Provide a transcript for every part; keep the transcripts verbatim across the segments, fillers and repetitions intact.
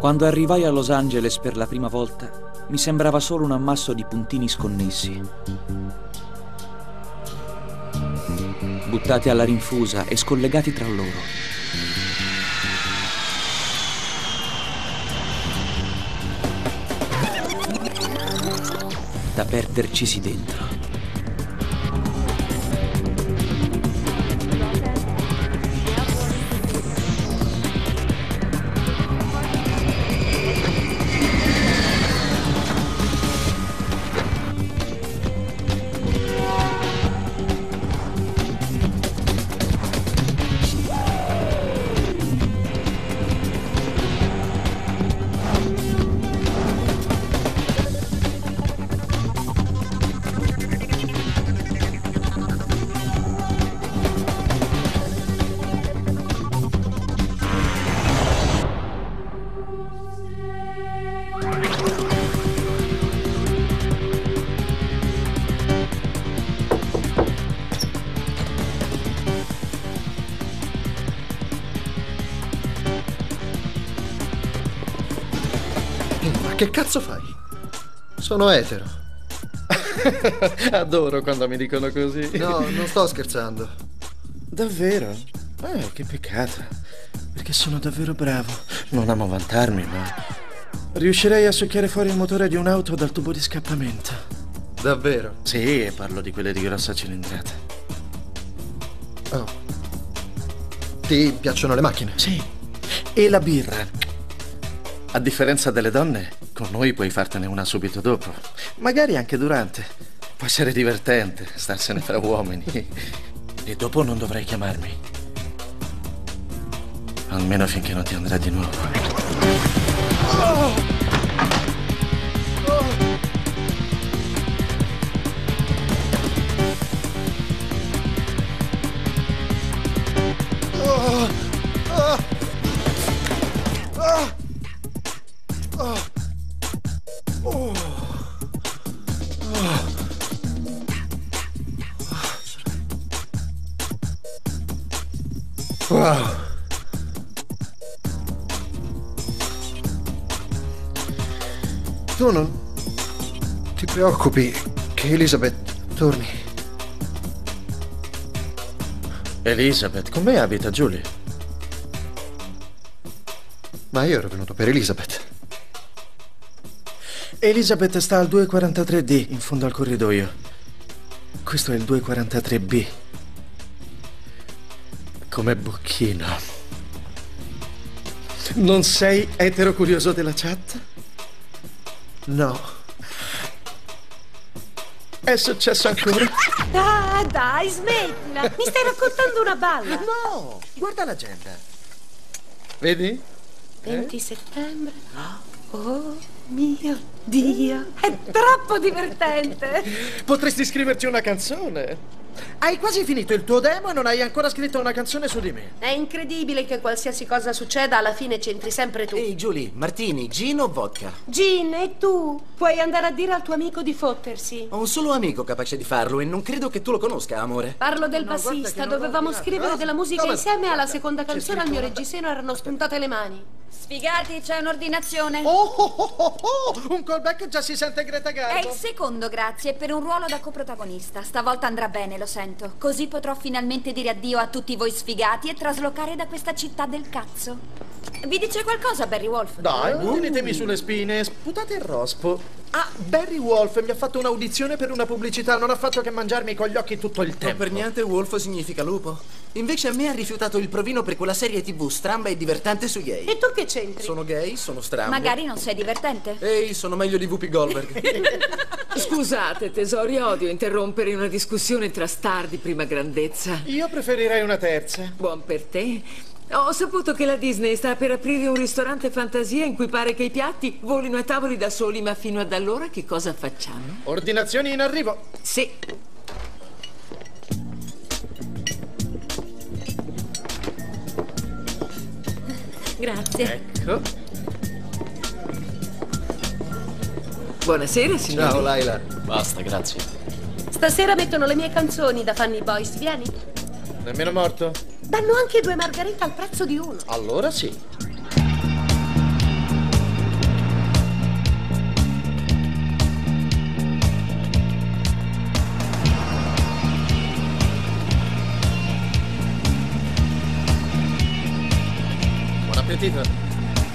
Quando arrivai a Los Angeles per la prima volta, mi sembrava solo un ammasso di puntini sconnessi, buttati alla rinfusa e scollegati tra loro. Da perdercisi dentro. Che cazzo fai? Sono etero. Adoro quando mi dicono così. No, non sto scherzando. Davvero? Eh, che peccato. Perché sono davvero bravo. Non amo vantarmi, ma riuscirei a succhiare fuori il motore di un'auto dal tubo di scappamento. Davvero? Sì, e parlo di quelle di grossa cilindrata. Oh. Ti piacciono le macchine? Sì. E la birra. A differenza delle donne, con noi puoi fartene una subito dopo. Magari anche durante. Può essere divertente starsene fra uomini. E dopo non dovrai chiamarmi. Almeno finché non ti andrà di nuovo. Oh! Wow. Tu non ti preoccupi che Elizabeth torni? Elizabeth, con me abita Julie. Ma io ero venuto per Elizabeth. Elizabeth sta al duecentoquarantatré D, in fondo al corridoio. Questo è il duecentoquarantatré B. Come bocchino. Non sei etero curioso della chat? No. È successo ancora? Ah, dai, smettila! Mi stai raccontando una balla! No! Guarda l'agenda. Vedi? venti settembre. Oh mio Dio! È troppo divertente! Potresti scriverci una canzone. Hai quasi finito il tuo demo e non hai ancora scritto una canzone su di me. È incredibile che qualsiasi cosa succeda, alla fine c'entri sempre tu. Ehi, Julie, martini, gin o vodka? Gin, e tu? Puoi andare a dire al tuo amico di fottersi. Ho un solo amico capace di farlo e non credo che tu lo conosca, amore. Parlo del No, bassista. non Dovevamo l'ho scrivere tirato. della musica Dove- insieme e alla seconda canzone al mio scritto- reggiseno erano spuntate le mani. Sfigati, c'è un'ordinazione. Oh, oh, oh, oh, oh, un callback già si sente Greta È Garbo. il secondo, grazie, per un ruolo da coprotagonista. Stavolta andrà bene, lo sento. Così potrò finalmente dire addio a tutti voi sfigati e traslocare da questa città del cazzo. Vi dice qualcosa, Barry Wolf? Dai, non tenetemi sulle spine, sputate il rospo. Ah, Barry Wolf mi ha fatto un'audizione per una pubblicità, non ha fatto che mangiarmi con gli occhi tutto il Non tempo. per niente Wolf significa lupo. Invece a me ha rifiutato il provino per quella serie tv stramba e divertente su gay. E tu che c'entri? Sono gay, sono strambo. Magari non sei divertente. Ehi, sono meglio di Whoopi Goldberg. Scusate, tesori, odio interrompere una discussione tra star di prima grandezza. Io preferirei una terza. Buon per te. Ho saputo che la Disney sta per aprire un ristorante fantasia in cui pare che i piatti volino a tavoli da soli, ma fino ad allora che cosa facciamo? Ordinazioni in arrivo. Sì. Grazie. Ecco. Buonasera, signori. Ciao, Laila. Basta, grazie. Stasera mettono le mie canzoni da Funny Boys, vieni? Nemmeno morto? Danno anche due margarita al prezzo di uno. Allora sì. sentito?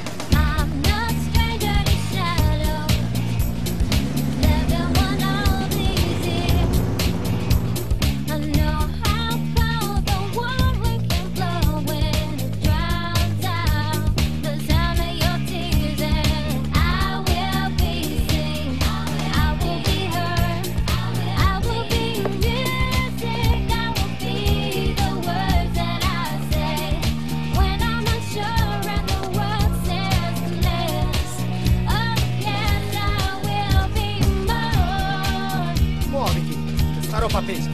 Roba pesa.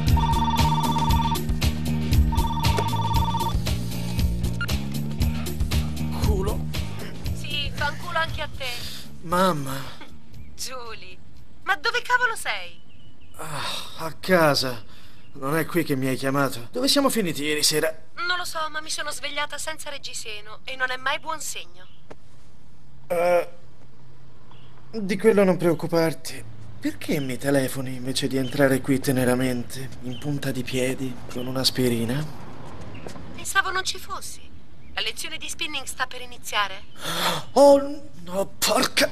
Culo. Sì, fanculo anche a te. Mamma. Julie, ma dove cavolo sei? Ah, a casa. Non è qui che mi hai chiamato. Dove siamo finiti ieri sera? Non lo so, ma mi sono svegliata senza reggiseno e non è mai buon segno. Uh, di quello non preoccuparti. Perché mi telefoni invece di entrare qui teneramente, in punta di piedi, con un'aspirina? Pensavo non ci fossi. La lezione di spinning sta per iniziare. Oh, no, porca...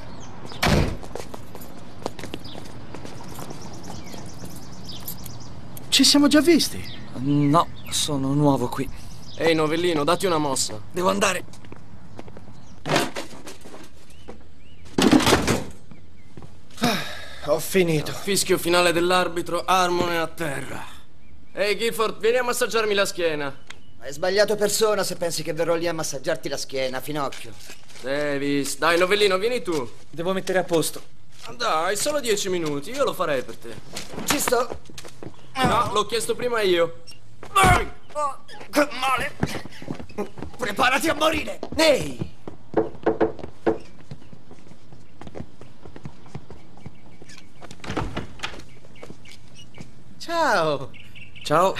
Ci siamo già visti? No, sono nuovo qui. Ehi, novellino, datti una mossa. Devo andare. Ho finito. Fischio finale dell'arbitro, Harmon è a terra. Ehi, Gifford, vieni a massaggiarmi la schiena. Hai sbagliato persona se pensi che verrò lì a massaggiarti la schiena, Finocchio. Davis, dai, novellino, vieni tu. Devo mettere a posto. Dai, solo dieci minuti, io lo farei per te. Ci sto. No, l'ho chiesto prima io. Oh, che male. Preparati a morire. Ehi. Ciao. Ciao.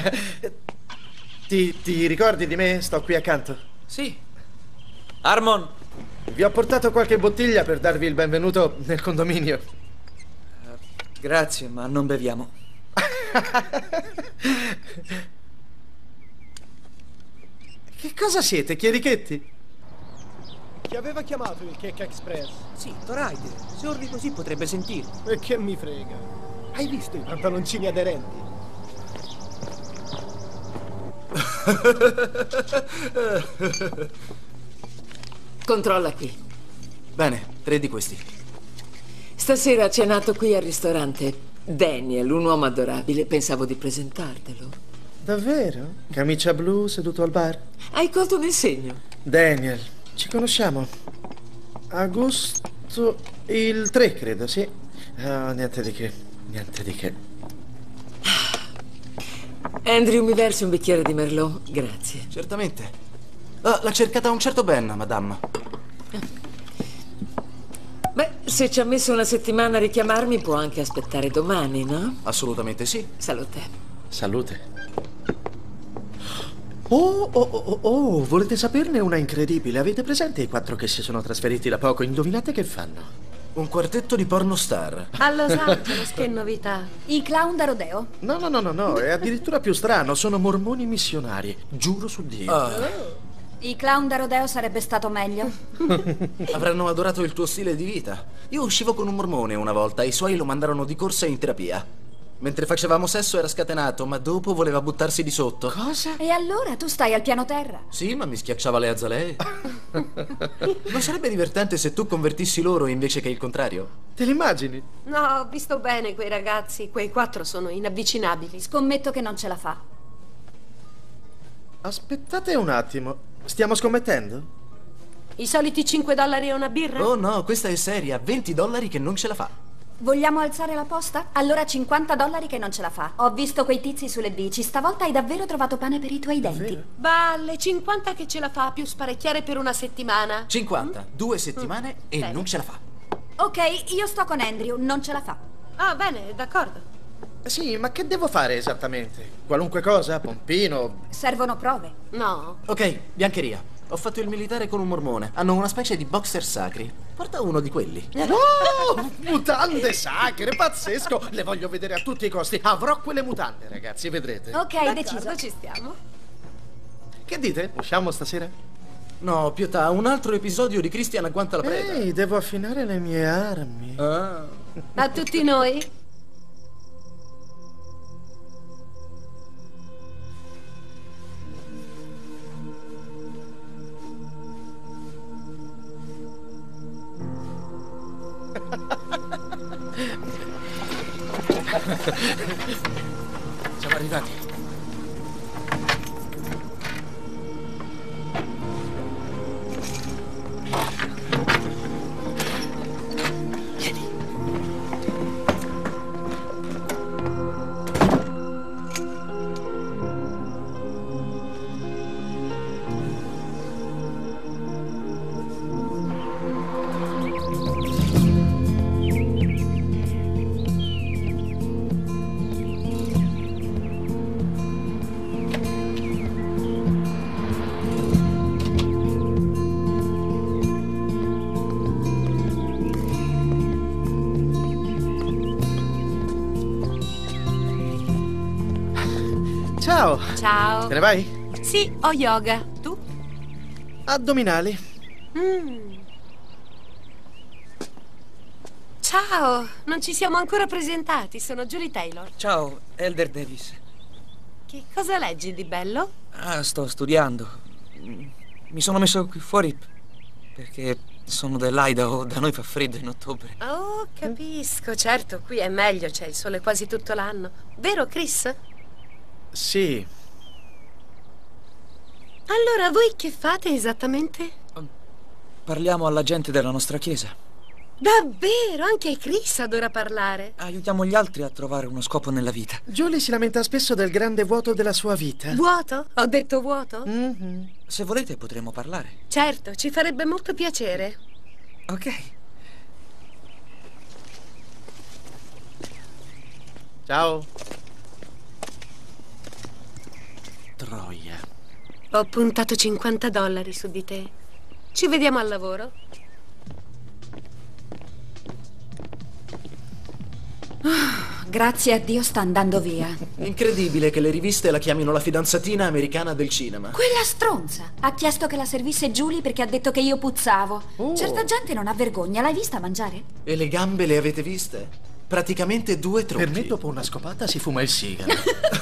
ti, ti ricordi di me? Sto qui accanto. Sì. Harmon. Vi ho portato qualche bottiglia per darvi il benvenuto nel condominio. Uh, grazie, ma non beviamo. Che cosa siete, chierichetti? Chi aveva chiamato il Cake Express? Sì, Toraider. Se urli così potrebbe sentire. E che mi frega? Hai visto i pantaloncini aderenti? Controlla qui. Bene, tre di questi. Stasera ha cenato qui al ristorante Daniel, un uomo adorabile. Pensavo di presentartelo. Davvero? Camicia blu, seduto al bar? Hai colto nel segno. Daniel, ci conosciamo. Agosto il tre, credo, sì. Oh, niente di che, niente di che. Andrew, mi versi un bicchiere di Merlot? Grazie. Certamente. Ah, l'ha cercata un certo Ben, madame. Beh, se ci ha messo una settimana a richiamarmi, può anche aspettare domani, no? Assolutamente sì. Salute. Salute. Oh, oh, oh, oh, volete saperne una incredibile? Avete presente i quattro che si sono trasferiti da poco? Indovinate che fanno? Un quartetto di pornostar. A Los Angeles, che novità. I clown da rodeo. No, no, no, no, no, è addirittura più strano. Sono mormoni missionari, giuro su Dio. Oh. I clown da rodeo sarebbe stato meglio. Avranno adorato il tuo stile di vita. Io uscivo con un mormone una volta e i suoi lo mandarono di corsa in terapia. Mentre facevamo sesso era scatenato, ma dopo voleva buttarsi di sotto. Cosa? E allora tu stai al piano terra? Sì, ma mi schiacciava le azalee. Non sarebbe divertente se tu convertissi loro invece che il contrario? Te l'immagini? No, ho visto bene quei ragazzi. Quei quattro sono inavvicinabili. Scommetto che non ce la fa. Aspettate un attimo. Stiamo scommettendo? I soliti cinque dollari e una birra? Oh no, questa è seria. venti dollari che non ce la fa. Vogliamo alzare la posta? Allora cinquanta dollari che non ce la fa. Ho visto quei tizi sulle bici. Stavolta hai davvero trovato pane per i tuoi denti. Balle, cinquanta che ce la fa, più sparecchiare per una settimana. cinquanta, Mm? due settimane Mm. e Bene. non ce la fa. Ok, io sto con Andrew, non ce la fa. Ah, bene, d'accordo. Sì, ma che devo fare esattamente? Qualunque cosa? Pompino? Servono prove. No. Ok, biancheria. Ho fatto il militare con un mormone. Hanno una specie di boxer sacri. Porta uno di quelli. Oh, mutande sacre, pazzesco! Le voglio vedere a tutti i costi. Avrò quelle mutande, ragazzi, vedrete. Ok, D'accordo, deciso. ci stiamo. Che dite? Usciamo stasera? No, Pietà, un altro episodio di Christian agguanta la preda. Ehi, devo affinare le mie armi. Ah. A tutti noi? Siamo arrivati. Vieni. Ciao. Ciao. Te ne vai? Sì, ho yoga. Tu? Addominali. Mm. Ciao, non ci siamo ancora presentati. Sono Julie Taylor. Ciao, Elder Davis. Che cosa leggi di bello? Ah, sto studiando. Mi sono messo qui fuori perché sono dell'Idaho, da noi fa freddo in ottobre. Oh, capisco. Certo, qui è meglio, c'è il sole quasi tutto l'anno. Vero, Chris? Sì. Allora, voi che fate esattamente? Parliamo alla gente della nostra chiesa. Davvero? Anche Chris adora parlare. Aiutiamo gli altri a trovare uno scopo nella vita. Julie si lamenta spesso del grande vuoto della sua vita. Vuoto? Ho detto vuoto? Mm-hmm. Se volete potremo parlare. Certo, ci farebbe molto piacere. Ok. Ciao. Troia. Ho puntato cinquanta dollari su di te. Ci vediamo al lavoro? Oh, grazie a Dio sta andando via. Incredibile che le riviste la chiamino la fidanzatina americana del cinema. Quella stronza ha chiesto che la servisse Julie perché ha detto che io puzzavo. Oh. Certa gente non ha vergogna. L'hai vista mangiare? E le gambe le avete viste? Praticamente due tronchi. Per me dopo una scopata si fuma il sigaro.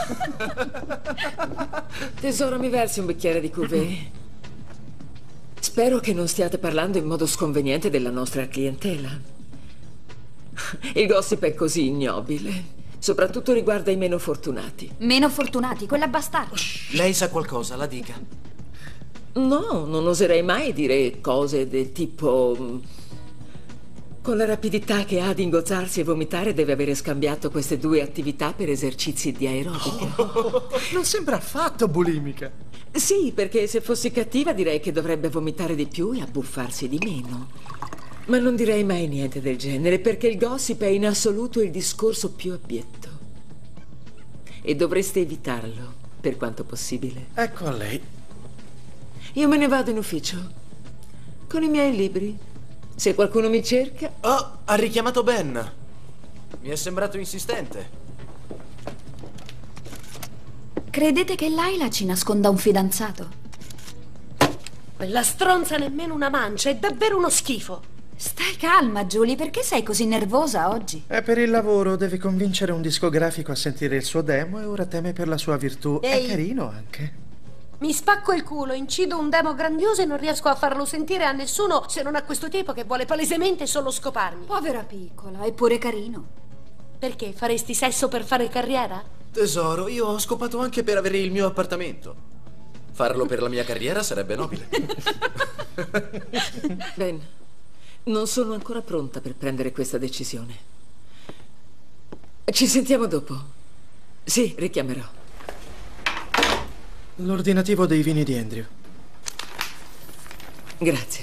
Tesoro, mi versi un bicchiere di cuvée? Spero che non stiate parlando in modo sconveniente della nostra clientela. Il gossip è così ignobile. Soprattutto riguarda i meno fortunati. Meno fortunati, quella bastarda. Lei sa qualcosa, la dica. No, non oserei mai dire cose del tipo... Con la rapidità che ha di ingozzarsi e vomitare deve avere scambiato queste due attività per esercizi di aerobica. Oh, non sembra affatto bulimica. Sì, perché se fossi cattiva direi che dovrebbe vomitare di più e abbuffarsi di meno. Ma non direi mai niente del genere, perché il gossip è in assoluto il discorso più abietto. E dovreste evitarlo, per quanto possibile. Ecco a lei. Io me ne vado in ufficio, con i miei libri. Se qualcuno mi cerca... Oh, ha richiamato Ben. Mi è sembrato insistente. Credete che Laila ci nasconda un fidanzato? Quella stronza nemmeno una mancia, è davvero uno schifo. Stai calma, Julie, perché sei così nervosa oggi? È per il lavoro, deve convincere un discografico a sentire il suo demo e ora teme per la sua virtù. Ehi. È carino anche. Mi spacco il culo, incido un demo grandioso e non riesco a farlo sentire a nessuno se non a questo tipo che vuole palesemente solo scoparmi. Povera piccola, eppure carino. Perché? Faresti sesso per fare carriera? Tesoro, io ho scopato anche per avere il mio appartamento. Farlo per la mia carriera sarebbe nobile. Ben, non sono ancora pronta per prendere questa decisione. Ci sentiamo dopo. Sì, richiamerò. L'ordinativo dei vini di Andrew. Grazie.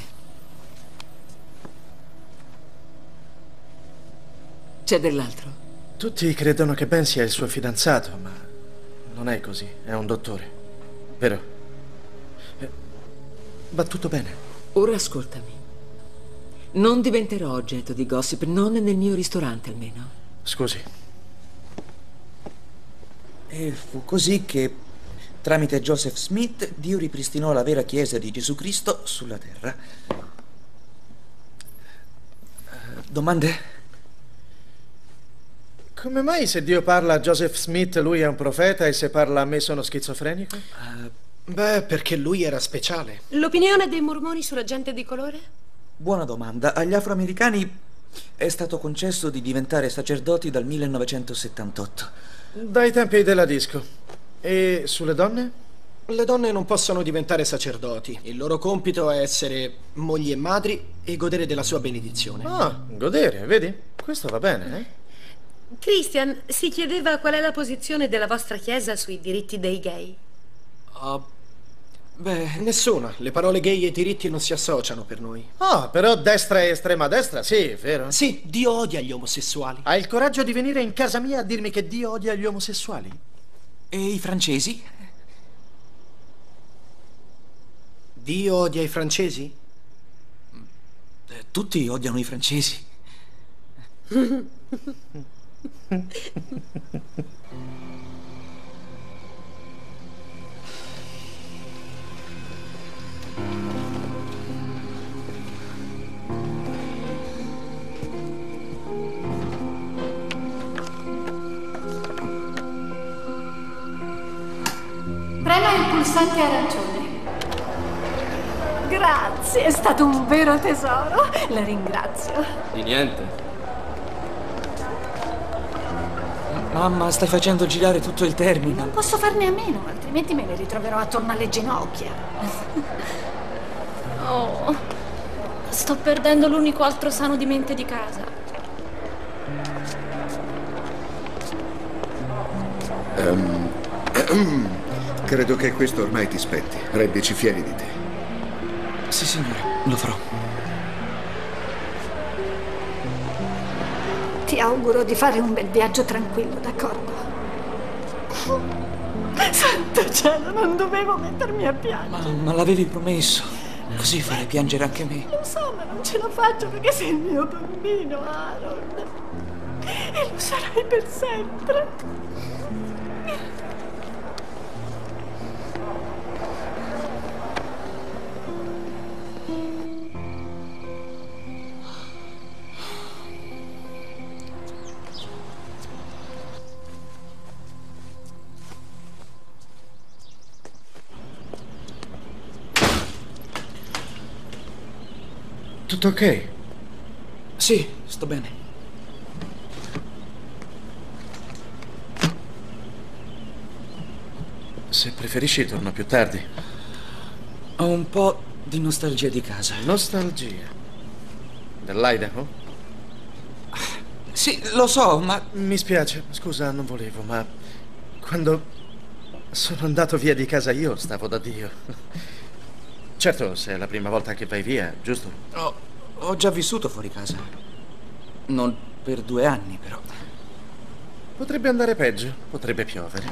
C'è dell'altro? Tutti credono che Ben sia il suo fidanzato, ma non è così. È un dottore. Vero? Eh, va tutto bene. Ora ascoltami. Non diventerò oggetto di gossip, non nel mio ristorante Scusi. E fu così che tramite Joseph Smith, Dio ripristinò la vera Chiesa di Gesù Cristo sulla terra. Uh, domande? Come mai se Dio parla a Joseph Smith lui è un profeta e se parla a me sono schizofrenico? Uh, Beh, perché lui era speciale. L'opinione dei mormoni sulla gente di colore? Buona domanda. Agli afroamericani è stato concesso di diventare sacerdoti dal millenovecentosettantotto. Dai tempi della disco. E sulle donne? Le donne non possono diventare sacerdoti. Il loro compito è essere mogli e madri e godere della sua benedizione. Ah, godere, vedi? Questo va bene, eh? Christian, si chiedeva qual è la posizione della vostra chiesa sui diritti dei gay. Uh, beh... Nessuna. Le parole gay e diritti non si associano per noi. Ah, però destra e estrema destra, sì, vero? Sì, Dio odia gli omosessuali. Hai il coraggio di venire in casa mia a dirmi che Dio odia gli omosessuali? E i francesi? Dio odia i francesi? Eh, tutti odiano i francesi. Prema il pulsante arancione. Grazie, è stato un vero tesoro. La ringrazio. Di niente. Mamma, stai facendo girare tutto il terminal. Non posso farne a meno, altrimenti me ne ritroverò attorno alle ginocchia. Oh, sto perdendo l'unico altro sano di mente di casa. Um, credo che questo ormai ti spetti. Rendici fieri di te. Sì, signore, lo farò. Ti auguro di fare un bel viaggio tranquillo, d'accordo? Santo cielo, non dovevo mettermi a piangere. Ma, ma l'avevi promesso. Così farei piangere anche me. Lo so, ma non ce la faccio perché sei il mio bambino, Aaron. E lo sarai per sempre. Tutto ok? Sì, sto bene. Se preferisci torno più tardi. Ho un po' di nostalgia di casa. Nostalgia? Dell'Idaho? Sì, lo so, ma... Mi spiace, scusa, non volevo, ma... Quando sono andato via di casa io stavo da Dio. Certo, se è la prima volta che vai via, giusto? Ho, ho già vissuto fuori casa. Non per due anni, però. Potrebbe andare peggio, potrebbe piovere.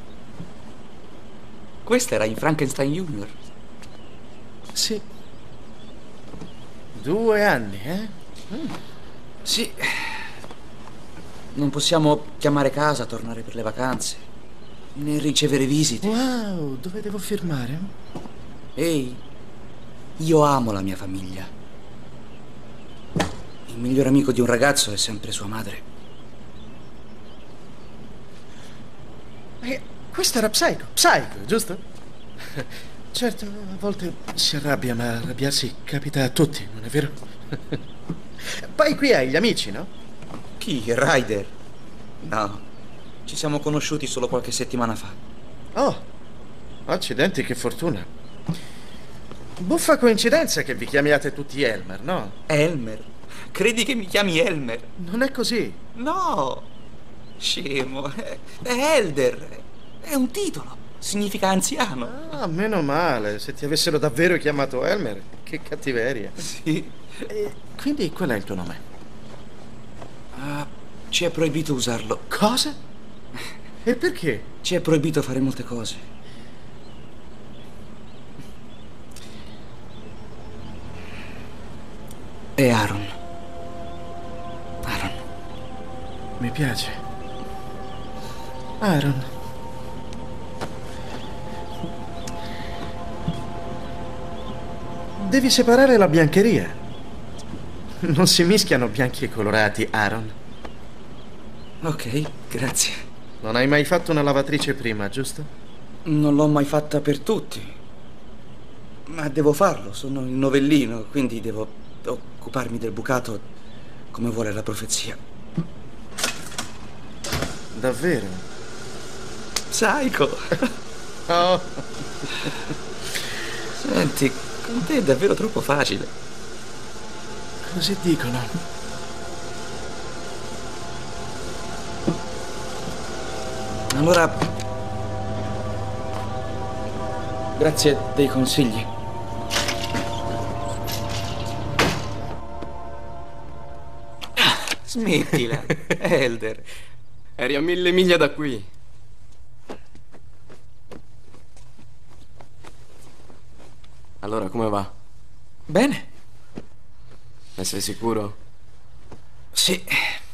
Questa era in Frankenstein Junior. Sì. Due anni, eh? Mm. Sì. Non possiamo chiamare casa, tornare per le vacanze, né ricevere visite. Wow, dove devo firmare? Ehi, io amo la mia famiglia. Il miglior amico di un ragazzo è sempre sua madre. Eh, questo era Psycho, Psycho, giusto? Certo, a volte si arrabbia, ma arrabbiarsi capita a tutti, non è vero? Poi qui hai gli amici, no? Chi? Ryder? No, ci siamo conosciuti solo qualche settimana fa. Oh, accidenti, che fortuna. Buffa coincidenza che vi chiamiate tutti Elmer, no? Elmer? Credi che mi chiami Elmer? Non è così. No, scemo, è Elder, è un titolo, significa anziano. Ah, meno male, se ti avessero davvero chiamato Elmer, che cattiveria. Sì. E quindi qual è il tuo nome? Uh, ci è proibito usarlo. Cosa? E perché? Ci è proibito fare molte cose. È Aaron. Aaron. Mi piace. Aaron. devi separare la biancheria. Non si mischiano bianchi e colorati, Aaron. Ok, grazie. Non hai mai fatto una lavatrice prima, giusto? Non l'ho mai fatta per tutti. Ma devo farlo, sono il novellino, quindi devo occuparmi del bucato come vuole la profezia. Davvero? Psycho! Oh. Senti, con te è davvero troppo facile. Così dicono. Allora, grazie dei consigli. Smettila, Elder. Eri a mille miglia da qui. Allora, come va? Bene. Ne sei sicuro? Sì.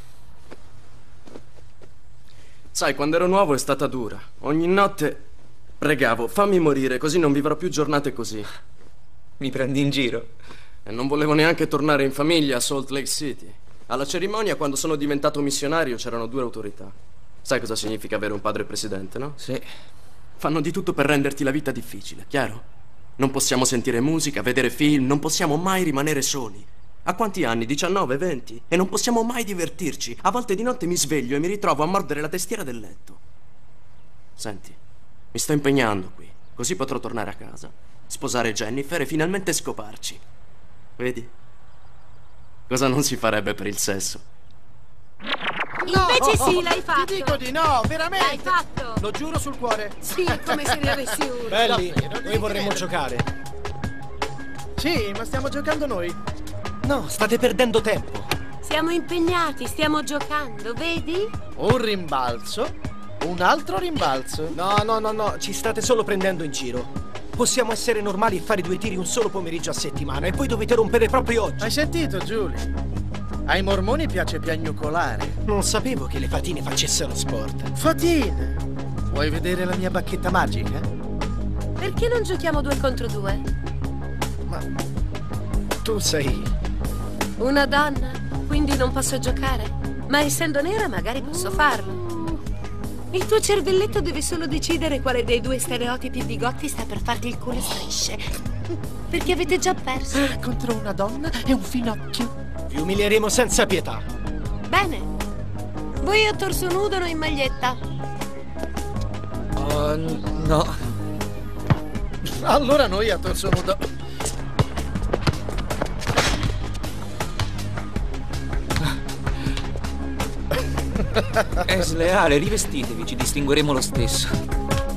Sai, quando ero nuovo è stata dura. Ogni notte pregavo, fammi morire, così non vivrò più giornate così. Mi prendi in giro? E non volevo neanche tornare in famiglia a Salt Lake City. Alla cerimonia, quando sono diventato missionario, c'erano due autorità. Sai cosa significa avere un padre presidente, no? Sì. Fanno di tutto per renderti la vita difficile, chiaro? Non possiamo sentire musica, vedere film, non possiamo mai rimanere soli. A quanti anni? diciannove, venti? E non possiamo mai divertirci. A volte di notte mi sveglio e mi ritrovo a mordere la tastiera del letto. Senti, mi sto impegnando qui, così potrò tornare a casa, sposare Jennifer e finalmente scoparci. Vedi? Cosa non si farebbe per il sesso? Invece sì, l'hai fatto. Ti dico di no, veramente. L'hai fatto. Lo giuro sul cuore. Sì, come se ne avessi uno. Belli, noi vorremmo giocare. Sì, ma stiamo giocando noi. No, state perdendo tempo. Siamo impegnati, stiamo giocando, vedi? Un rimbalzo, un altro rimbalzo. No, no, no, no, ci state solo prendendo in giro. Possiamo essere normali e fare due tiri un solo pomeriggio a settimana e poi dovete rompere proprio oggi. Hai sentito, Julie? Ai mormoni piace piagnucolare. Non sapevo che le fatine facessero sport. Fatine? Vuoi vedere la mia bacchetta magica? Perché non giochiamo due contro due? Ma tu sei una donna, quindi non posso giocare. Ma essendo nera magari posso farlo. Il tuo cervelletto deve solo decidere quale dei due stereotipi bigotti sta per farti il culo e strisce. Perché avete già perso. Contro una donna e un finocchio. Vi umilieremo senza pietà. Bene. Voi a torso nudo o in maglietta? Oh, no. Allora noi a torso nudo. È sleale, rivestitevi, ci distingueremo lo stesso.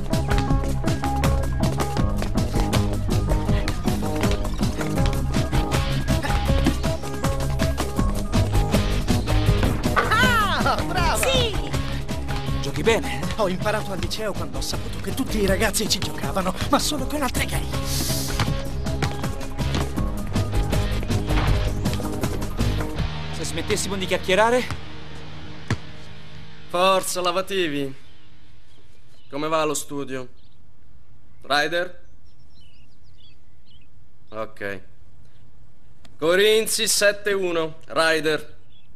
Bene. Ho imparato al liceo quando ho saputo che tutti i ragazzi ci giocavano, ma solo con altre gay. Se smettessimo di chiacchierare? Forza, lavativi. Come va lo studio? Ryder? Ok. Corinzi sette uno. Ryder.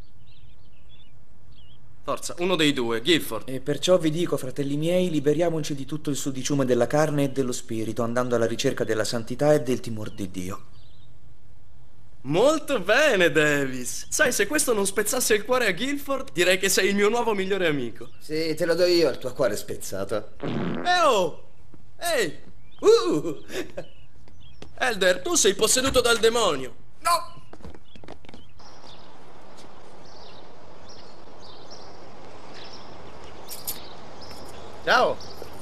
Forza, uno dei due, Guilford. E perciò vi dico, fratelli miei, liberiamoci di tutto il sudiciume della carne e dello spirito, andando alla ricerca della santità e del timore di Dio. Molto bene, Davis. Sai, se questo non spezzasse il cuore a Guilford, direi che sei il mio nuovo migliore amico. Sì, te lo do io, il tuo cuore spezzato. Eh oh! Ehi! Uh! Elder, tu sei posseduto dal demonio. No! Ciao!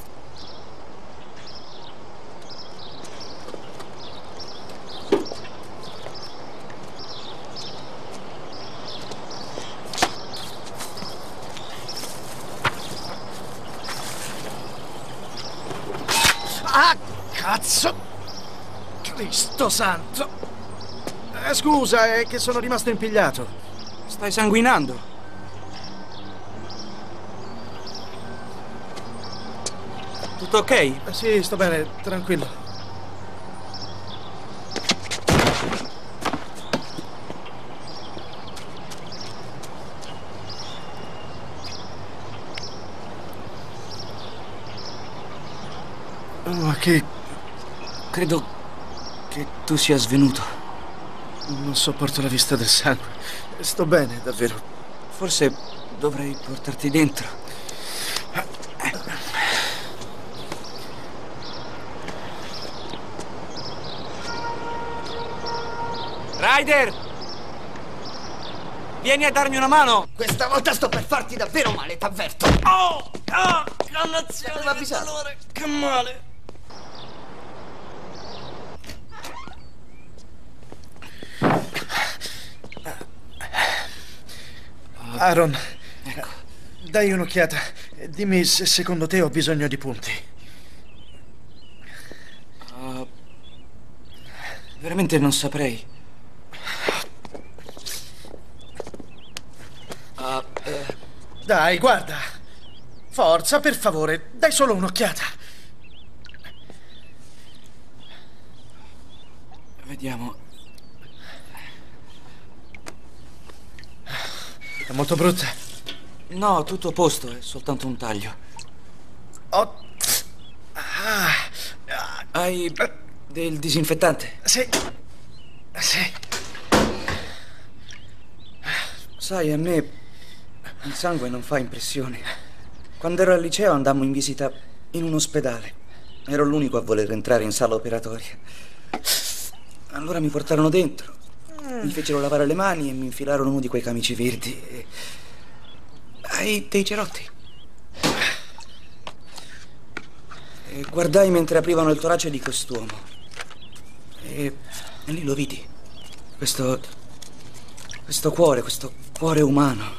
Ah, cazzo! Cristo santo! Eh, scusa, è che sono rimasto impigliato. Stai sanguinando. Tutto ok? Eh, sì, sto bene, tranquillo. Ma che... Credo che tu sia svenuto. Non sopporto la vista del sangue. Sto bene, davvero. Forse dovrei portarti dentro. Ryder! Vieni a darmi una mano! Questa volta sto per farti davvero male, t'avverto! Oh! Ah! Dannazione! Aveva avvisato. Dolore! Che male! Aaron, ecco. Dai un'occhiata. Dimmi se secondo te ho bisogno di punti. Uh, veramente non saprei. Uh, eh. Dai, guarda. Forza, per favore, dai solo un'occhiata. Vediamo. È molto brutta? No, tutto a posto, è soltanto un taglio. Oh. Ah. Hai del disinfettante? Sì. Sì. Sai, a me il sangue non fa impressione. Quando ero al liceo andammo in visita in un ospedale. Ero l'unico a voler entrare in sala operatoria. Allora mi portarono dentro. Mi fecero lavare le mani e mi infilarono uno di quei camici verdi. E... Hai dei cerotti? E guardai mentre aprivano il torace di quest'uomo. E... e lì lo vidi. Questo... questo cuore, questo cuore umano.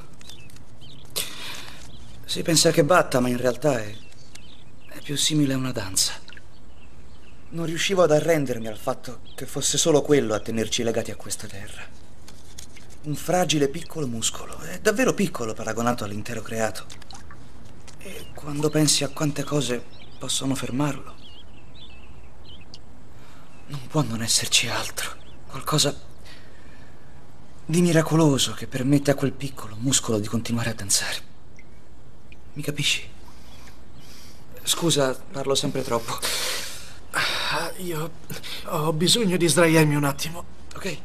Si pensa che batta, ma in realtà è... è più simile a una danza. Non riuscivo ad arrendermi al fatto che fosse solo quello a tenerci legati a questa terra. Un fragile piccolo muscolo, è davvero piccolo paragonato all'intero creato. E quando pensi a quante cose possono fermarlo, non può non esserci altro. Qualcosa di miracoloso che permette a quel piccolo muscolo di continuare a danzare. Mi capisci? Scusa, parlo sempre troppo. Ah, io ho bisogno di sdraiarmi un attimo. Ok.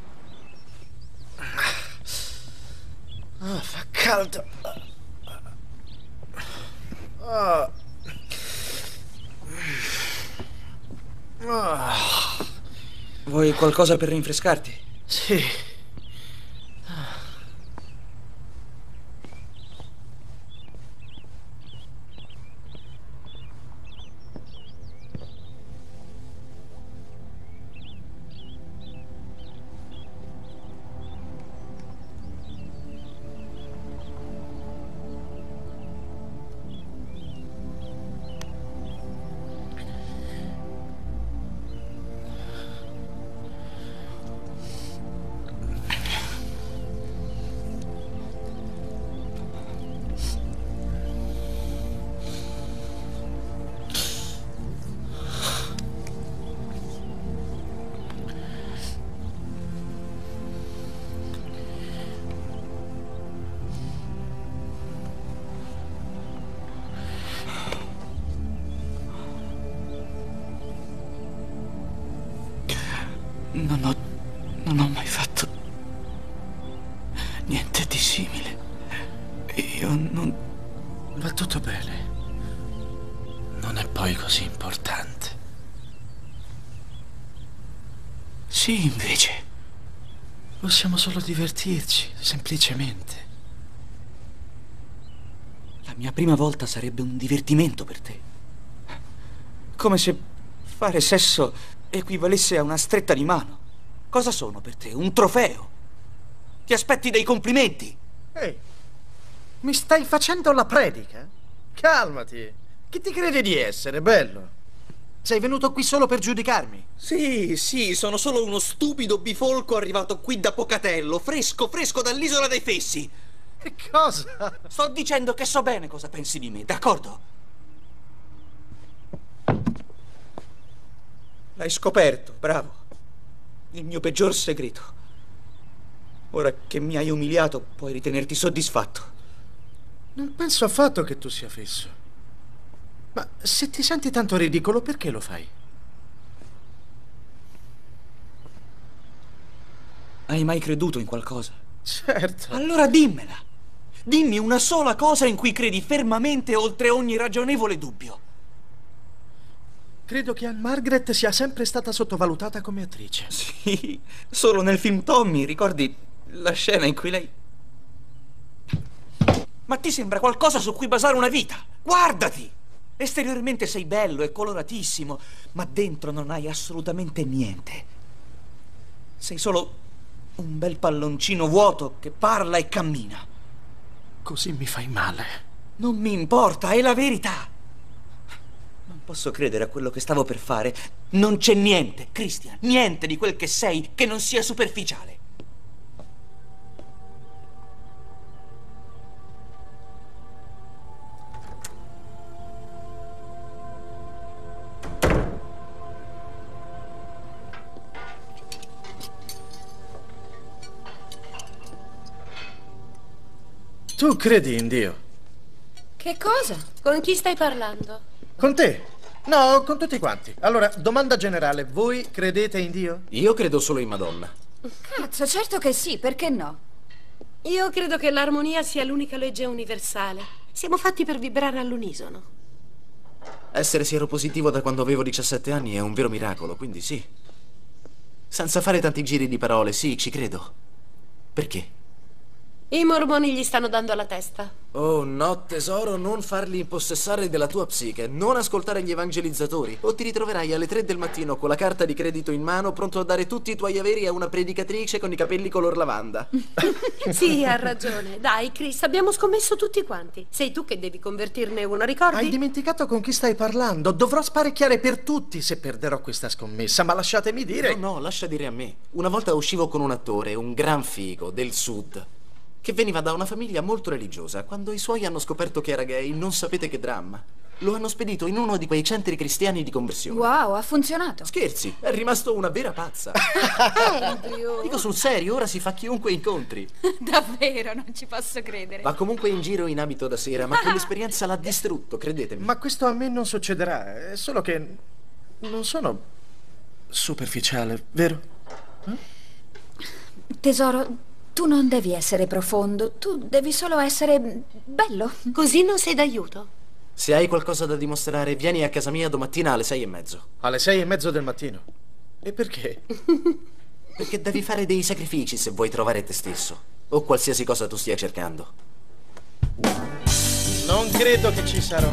Ah, fa caldo. Ah. Ah. Vuoi qualcosa per rinfrescarti? Sì. Non ho... non ho mai fatto niente di simile. Io non... Va tutto bene. Non è poi così importante. Sì, invece. Possiamo solo divertirci, semplicemente. La mia prima volta sarebbe un divertimento per te. Come se fare sesso equivalesse a una stretta di mano. Cosa sono per te? Un trofeo? Ti aspetti dei complimenti? Ehi, mi stai facendo la predica? Calmati. Chi ti credi di essere, bello? Sei venuto qui solo per giudicarmi? Sì, sì, sono solo uno stupido bifolco arrivato qui da Pocatello, fresco, fresco dall'isola dei Fessi. Che cosa? Sto dicendo che so bene cosa pensi di me, d'accordo? L'hai scoperto, bravo. Il mio peggior segreto. Ora che mi hai umiliato, puoi ritenerti soddisfatto. Non penso affatto che tu sia fesso. Ma se ti senti tanto ridicolo, perché lo fai? Hai mai creduto in qualcosa? Certo. Allora dimmela. Dimmi una sola cosa in cui credi fermamente oltre ogni ragionevole dubbio. Credo che Anne Margaret sia sempre stata sottovalutata come attrice. Sì, solo nel film Tommy, ricordi la scena in cui lei... Ma ti sembra qualcosa su cui basare una vita? Guardati! Esteriormente sei bello e coloratissimo, ma dentro non hai assolutamente niente. Sei solo un bel palloncino vuoto che parla e cammina. Così mi fai male. Non mi importa, è la verità. Non posso credere a quello che stavo per fare. Non c'è niente, Christian, niente di quel che sei che non sia superficiale. Tu credi in Dio? Che cosa? Con chi stai parlando? Con te? No, con tutti quanti. Allora, domanda generale. Voi credete in Dio? Io credo solo in Madonna. Cazzo, certo che sì, perché no? Io credo che l'armonia sia l'unica legge universale. Siamo fatti per vibrare all'unisono. Essere sieropositivo da quando avevo diciassette anni è un vero miracolo, quindi sì. Senza fare tanti giri di parole, sì, ci credo. Perché? I mormoni gli stanno dando alla testa. Oh no, tesoro, non farli impossessare della tua psiche. Non ascoltare gli evangelizzatori, o ti ritroverai alle tre del mattino con la carta di credito in mano, pronto a dare tutti i tuoi averi a una predicatrice con i capelli color lavanda. Sì, ha ragione. Dai, Chris, abbiamo scommesso tutti quanti. Sei tu che devi convertirne uno, ricordi? Hai dimenticato con chi stai parlando. Dovrò sparecchiare per tutti se perderò questa scommessa, ma lasciatemi dire... No, no, lascia dire a me. Una volta uscivo con un attore, un gran figo, del sud, che veniva da una famiglia molto religiosa. Quando i suoi hanno scoperto che era gay, non sapete che dramma. Lo hanno spedito in uno di quei centri cristiani di conversione. Wow, ha funzionato. Scherzi, è rimasto una vera pazza. Andrew. Dico sul serio, ora si fa chiunque incontri. Davvero, non ci posso credere. Va comunque in giro in abito da sera, ma quell'esperienza l'ha distrutto, credetemi. Ma questo a me non succederà, è solo che non sono superficiale, vero? Eh? Tesoro, tu non devi essere profondo, tu devi solo essere bello. Così non sei d'aiuto. Se hai qualcosa da dimostrare, vieni a casa mia domattina alle sei e mezzo. Alle sei e mezzo del mattino? E perché? Perché devi fare dei sacrifici se vuoi trovare te stesso, o qualsiasi cosa tu stia cercando. Non credo che ci sarò.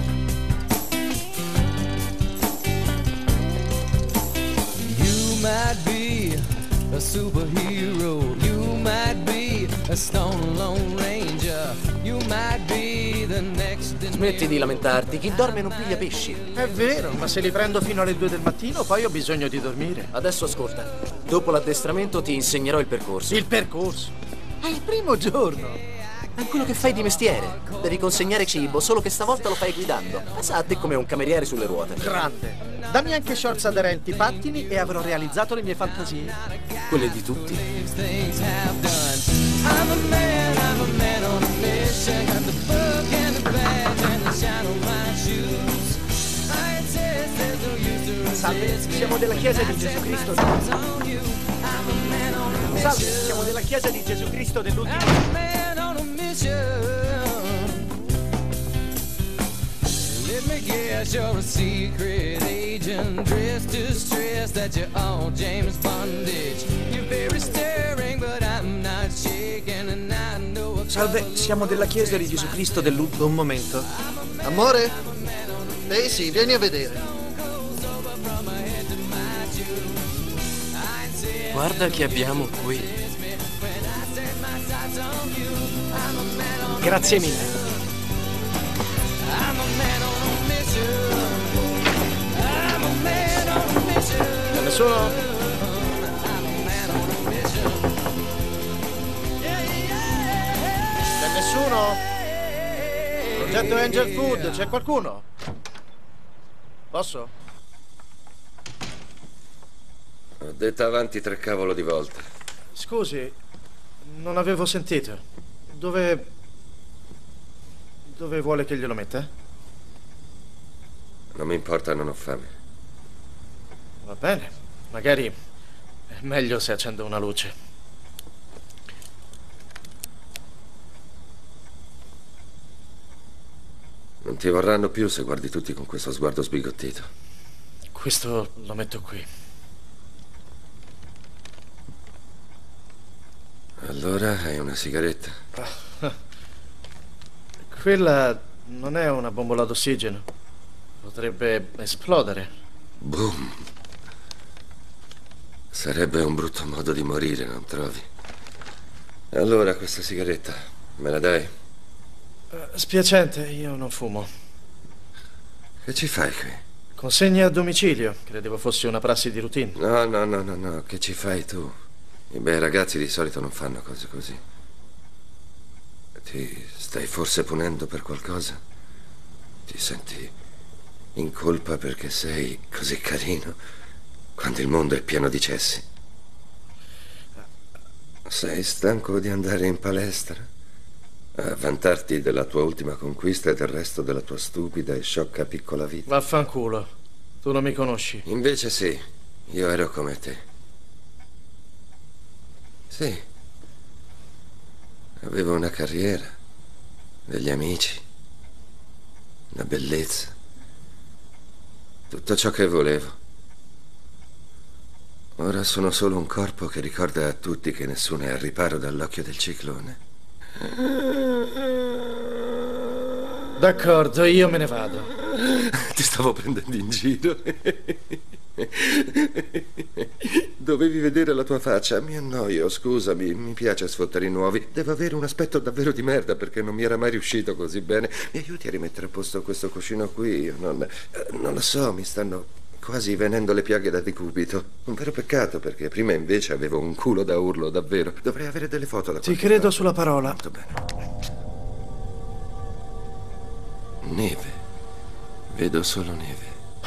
You might be a superhero, you might be a stone lone ranger, you might be the next. Smetti di lamentarti, chi dorme non piglia pesci. È vero, ma se li prendo fino alle due del mattino poi ho bisogno di dormire. Adesso ascolta, dopo l'addestramento ti insegnerò il percorso. Il percorso? È il primo giorno. È quello che fai di mestiere. Devi consegnare cibo, solo che stavolta lo fai guidando. Pensa a te come un cameriere sulle ruote. Grande. Dammi anche shorts aderenti, pattini e avrò realizzato le mie fantasie. Quelle di tutti. Salve, siamo della Chiesa di Gesù Cristo. Salve, siamo della Chiesa di Gesù Cristo dell'ultimo. Let me guess, you're a secret agent dressed to stress that you're all James Bondage. You're very stirring, but I'm not shaking and I know. Salve, siamo della Chiesa di Gesù Cristo dell'ultimo. Un momento. Amore? Ehi sì, vieni a vedere. Guarda che abbiamo qui. Grazie mille. C'è nessuno? C'è nessuno? Progetto Angel Food, c'è qualcuno? Posso? Ho detto avanti tre cavolo di volte. Scusi, non avevo sentito. Dove... Dove vuole che glielo metta? Non mi importa, non ho fame. Va bene, magari è meglio se accendo una luce. Non ti vorranno più se guardi tutti con questo sguardo sbigottito. Questo lo metto qui. Allora hai una sigaretta? Quella non è una bombola d'ossigeno. Potrebbe esplodere. Boom. Sarebbe un brutto modo di morire, non trovi? Allora, questa sigaretta, me la dai? Uh, spiacente, io non fumo. Che ci fai qui? Consegna a domicilio. Credevo fosse una prassi di routine. No, no, no, no, no. Che ci fai tu? I bei ragazzi di solito non fanno cose così. Ti stai forse punendo per qualcosa? Ti senti in colpa perché sei così carino quando il mondo è pieno di cessi? Sei stanco di andare in palestra? A vantarti della tua ultima conquista e del resto della tua stupida e sciocca piccola vita? Vaffanculo. Tu non mi conosci. Invece sì, io ero come te. Sì. Avevo una carriera, degli amici, una bellezza. Tutto ciò che volevo. Ora sono solo un corpo che ricorda a tutti che nessuno è al riparo dall'occhio del ciclone. D'accordo, io me ne vado. Ti stavo prendendo in giro. Dovevi vedere la tua faccia. Mi annoio, scusami, mi piace sfottere i nuovi. Devo avere un aspetto davvero di merda perché non mi era mai riuscito così bene. Mi aiuti a rimettere a posto questo cuscino qui? Io non, non lo so, mi stanno quasi venendo le piaghe da decubito. Un vero peccato perché prima invece avevo un culo da urlo, davvero. Dovrei avere delle foto da Ti qualche credo parte. sulla parola. Molto bene. Neve. Vedo solo neve.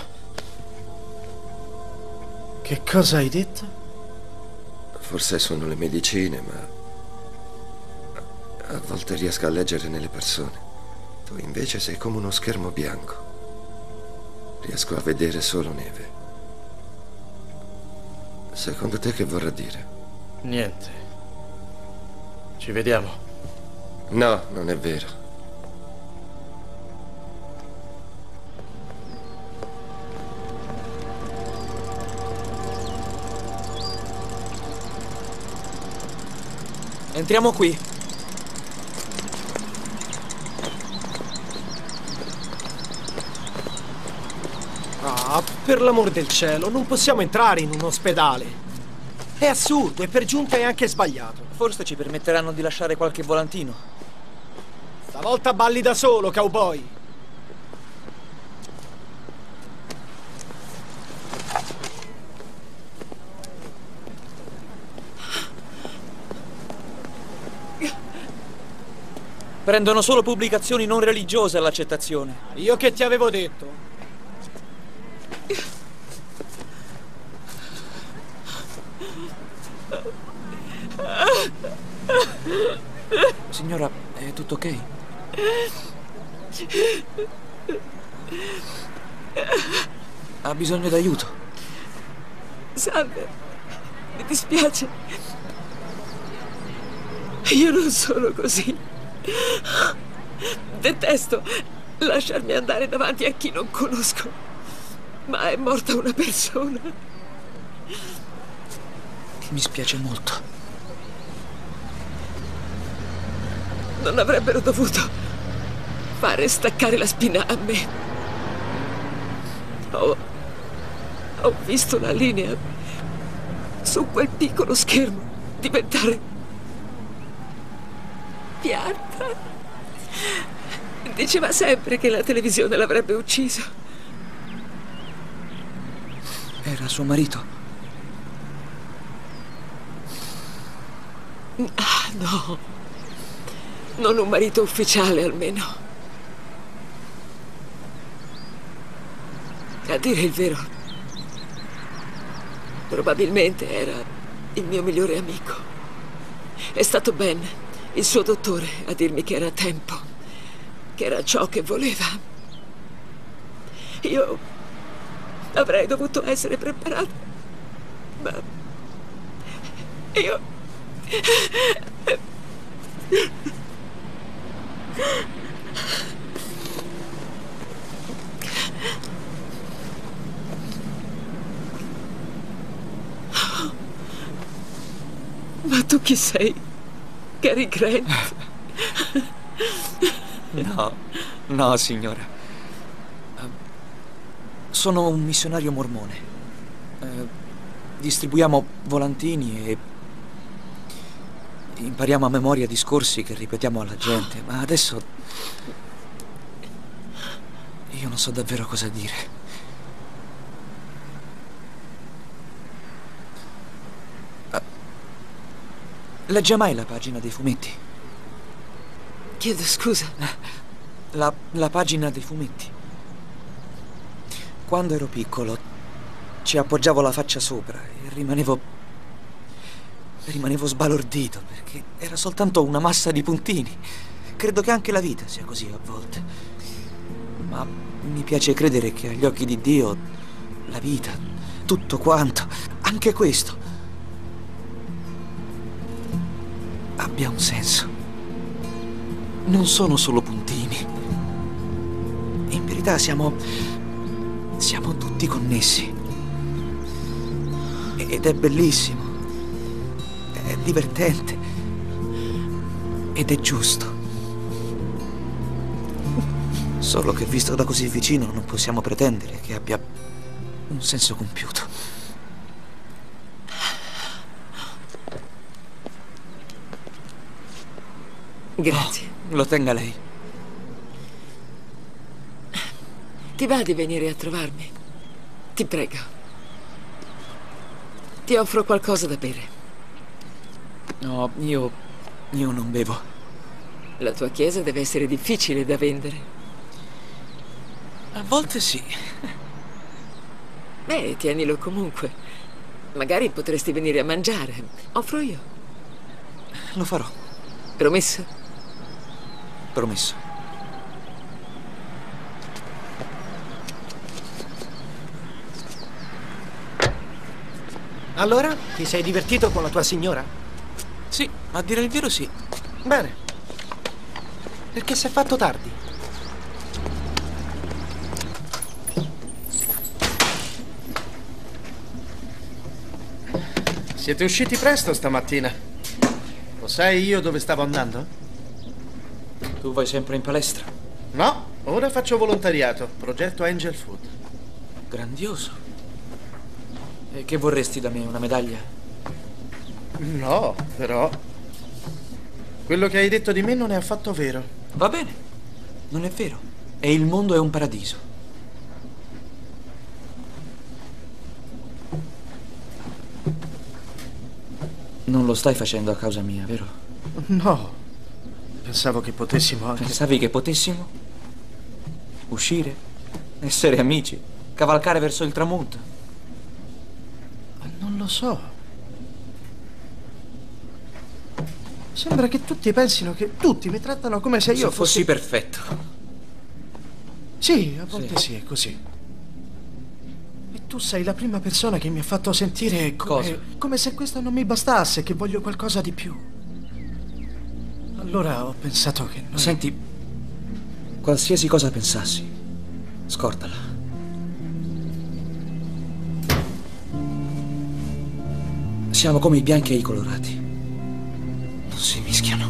Che cosa hai detto? Forse sono le medicine, ma a volte riesco a leggere nelle persone. Tu invece sei come uno schermo bianco. Riesco a vedere solo neve. Secondo te che vorrà dire? Niente. Ci vediamo. No, non è vero. Entriamo qui. Ah, per l'amor del cielo, non possiamo entrare in un ospedale. È assurdo e per giunta è anche sbagliato. Forse ci permetteranno di lasciare qualche volantino. Stavolta balli da solo, cowboy. Prendono solo pubblicazioni non religiose all'accettazione. Io che ti avevo detto. Signora, è tutto ok? Ha bisogno d'aiuto? Salve, mi dispiace. Io non sono così. Detesto lasciarmi andare davanti a chi non conosco. Ma è morta una persona. Mi spiace molto. Non avrebbero dovuto fare staccare la spina a me. Ho, ho visto la linea su quel piccolo schermo diventare piatta. Diceva sempre che la televisione l'avrebbe ucciso. Era suo marito? Ah, no. Non un marito ufficiale, almeno. A dire il vero, probabilmente era il mio migliore amico. È stato Ben, il suo dottore, a dirmi che era tempo, che era ciò che voleva. Io avrei dovuto essere preparata, ma io... Ma tu chi sei? Cary Grant? No, no, signora. Sono un missionario mormone. Eh, distribuiamo volantini e impariamo a memoria discorsi che ripetiamo alla gente, ma adesso io non so davvero cosa dire. Legge mai la pagina dei fumetti? Chiedo scusa. La, la pagina dei fumetti. Quando ero piccolo ci appoggiavo la faccia sopra e rimanevo... rimanevo sbalordito perché era soltanto una massa di puntini. Credo che anche la vita sia così a volte. Ma mi piace credere che agli occhi di Dio la vita, tutto quanto, anche questo, abbia un senso. Non sono solo puntini. In verità siamo... siamo tutti connessi. Ed è bellissimo. È divertente. Ed è giusto. Solo che visto da così vicino non possiamo pretendere che abbia un senso compiuto. Grazie. Oh, lo tenga lei. Ti va di venire a trovarmi? Ti prego. Ti offro qualcosa da bere. No, io... io non bevo. La tua chiesa deve essere difficile da vendere. A volte sì. Beh, tienilo comunque. Magari potresti venire a mangiare. Offro io. Lo farò. Promesso? Promesso. Allora, ti sei divertito con la tua signora? Sì, a dire il vero sì. Bene. Perché si è fatto tardi? Siete usciti presto stamattina. Lo sai io dove stavo andando? Tu vai sempre in palestra? No, ora faccio volontariato, progetto Angel Food. Grandioso. E che vorresti da me, una medaglia? No, però... quello che hai detto di me non è affatto vero. Va bene, non è vero. E il mondo è un paradiso. Non lo stai facendo a causa mia, vero? No. Pensavo che potessimo anche... Pensavi che potessimo? Uscire? Essere amici? Cavalcare verso il tramonto? Non lo so. Sembra che tutti pensino che... tutti mi trattano come se io se fossi... fossi perfetto. Sì, a volte sì. Sì, è così. E tu sei la prima persona che mi ha fatto sentire come... Cosa? come se questo non mi bastasse, che voglio qualcosa di più. Allora ho pensato che noi... Senti, qualsiasi cosa pensassi, scordala. Siamo come i bianchi e i colorati. Non si mischiano.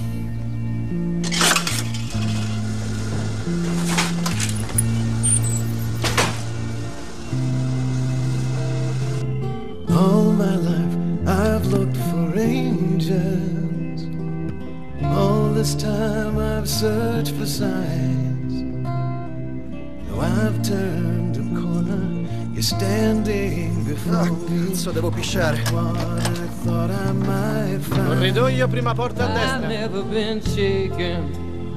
All my life I've looked for angels. All this time I've searched for signs. Now I've turned a corner. You're standing before me. Cazzo, devo pisciare. What I thought I might find. Corridoio, prima porta a destra. I've never been shaken.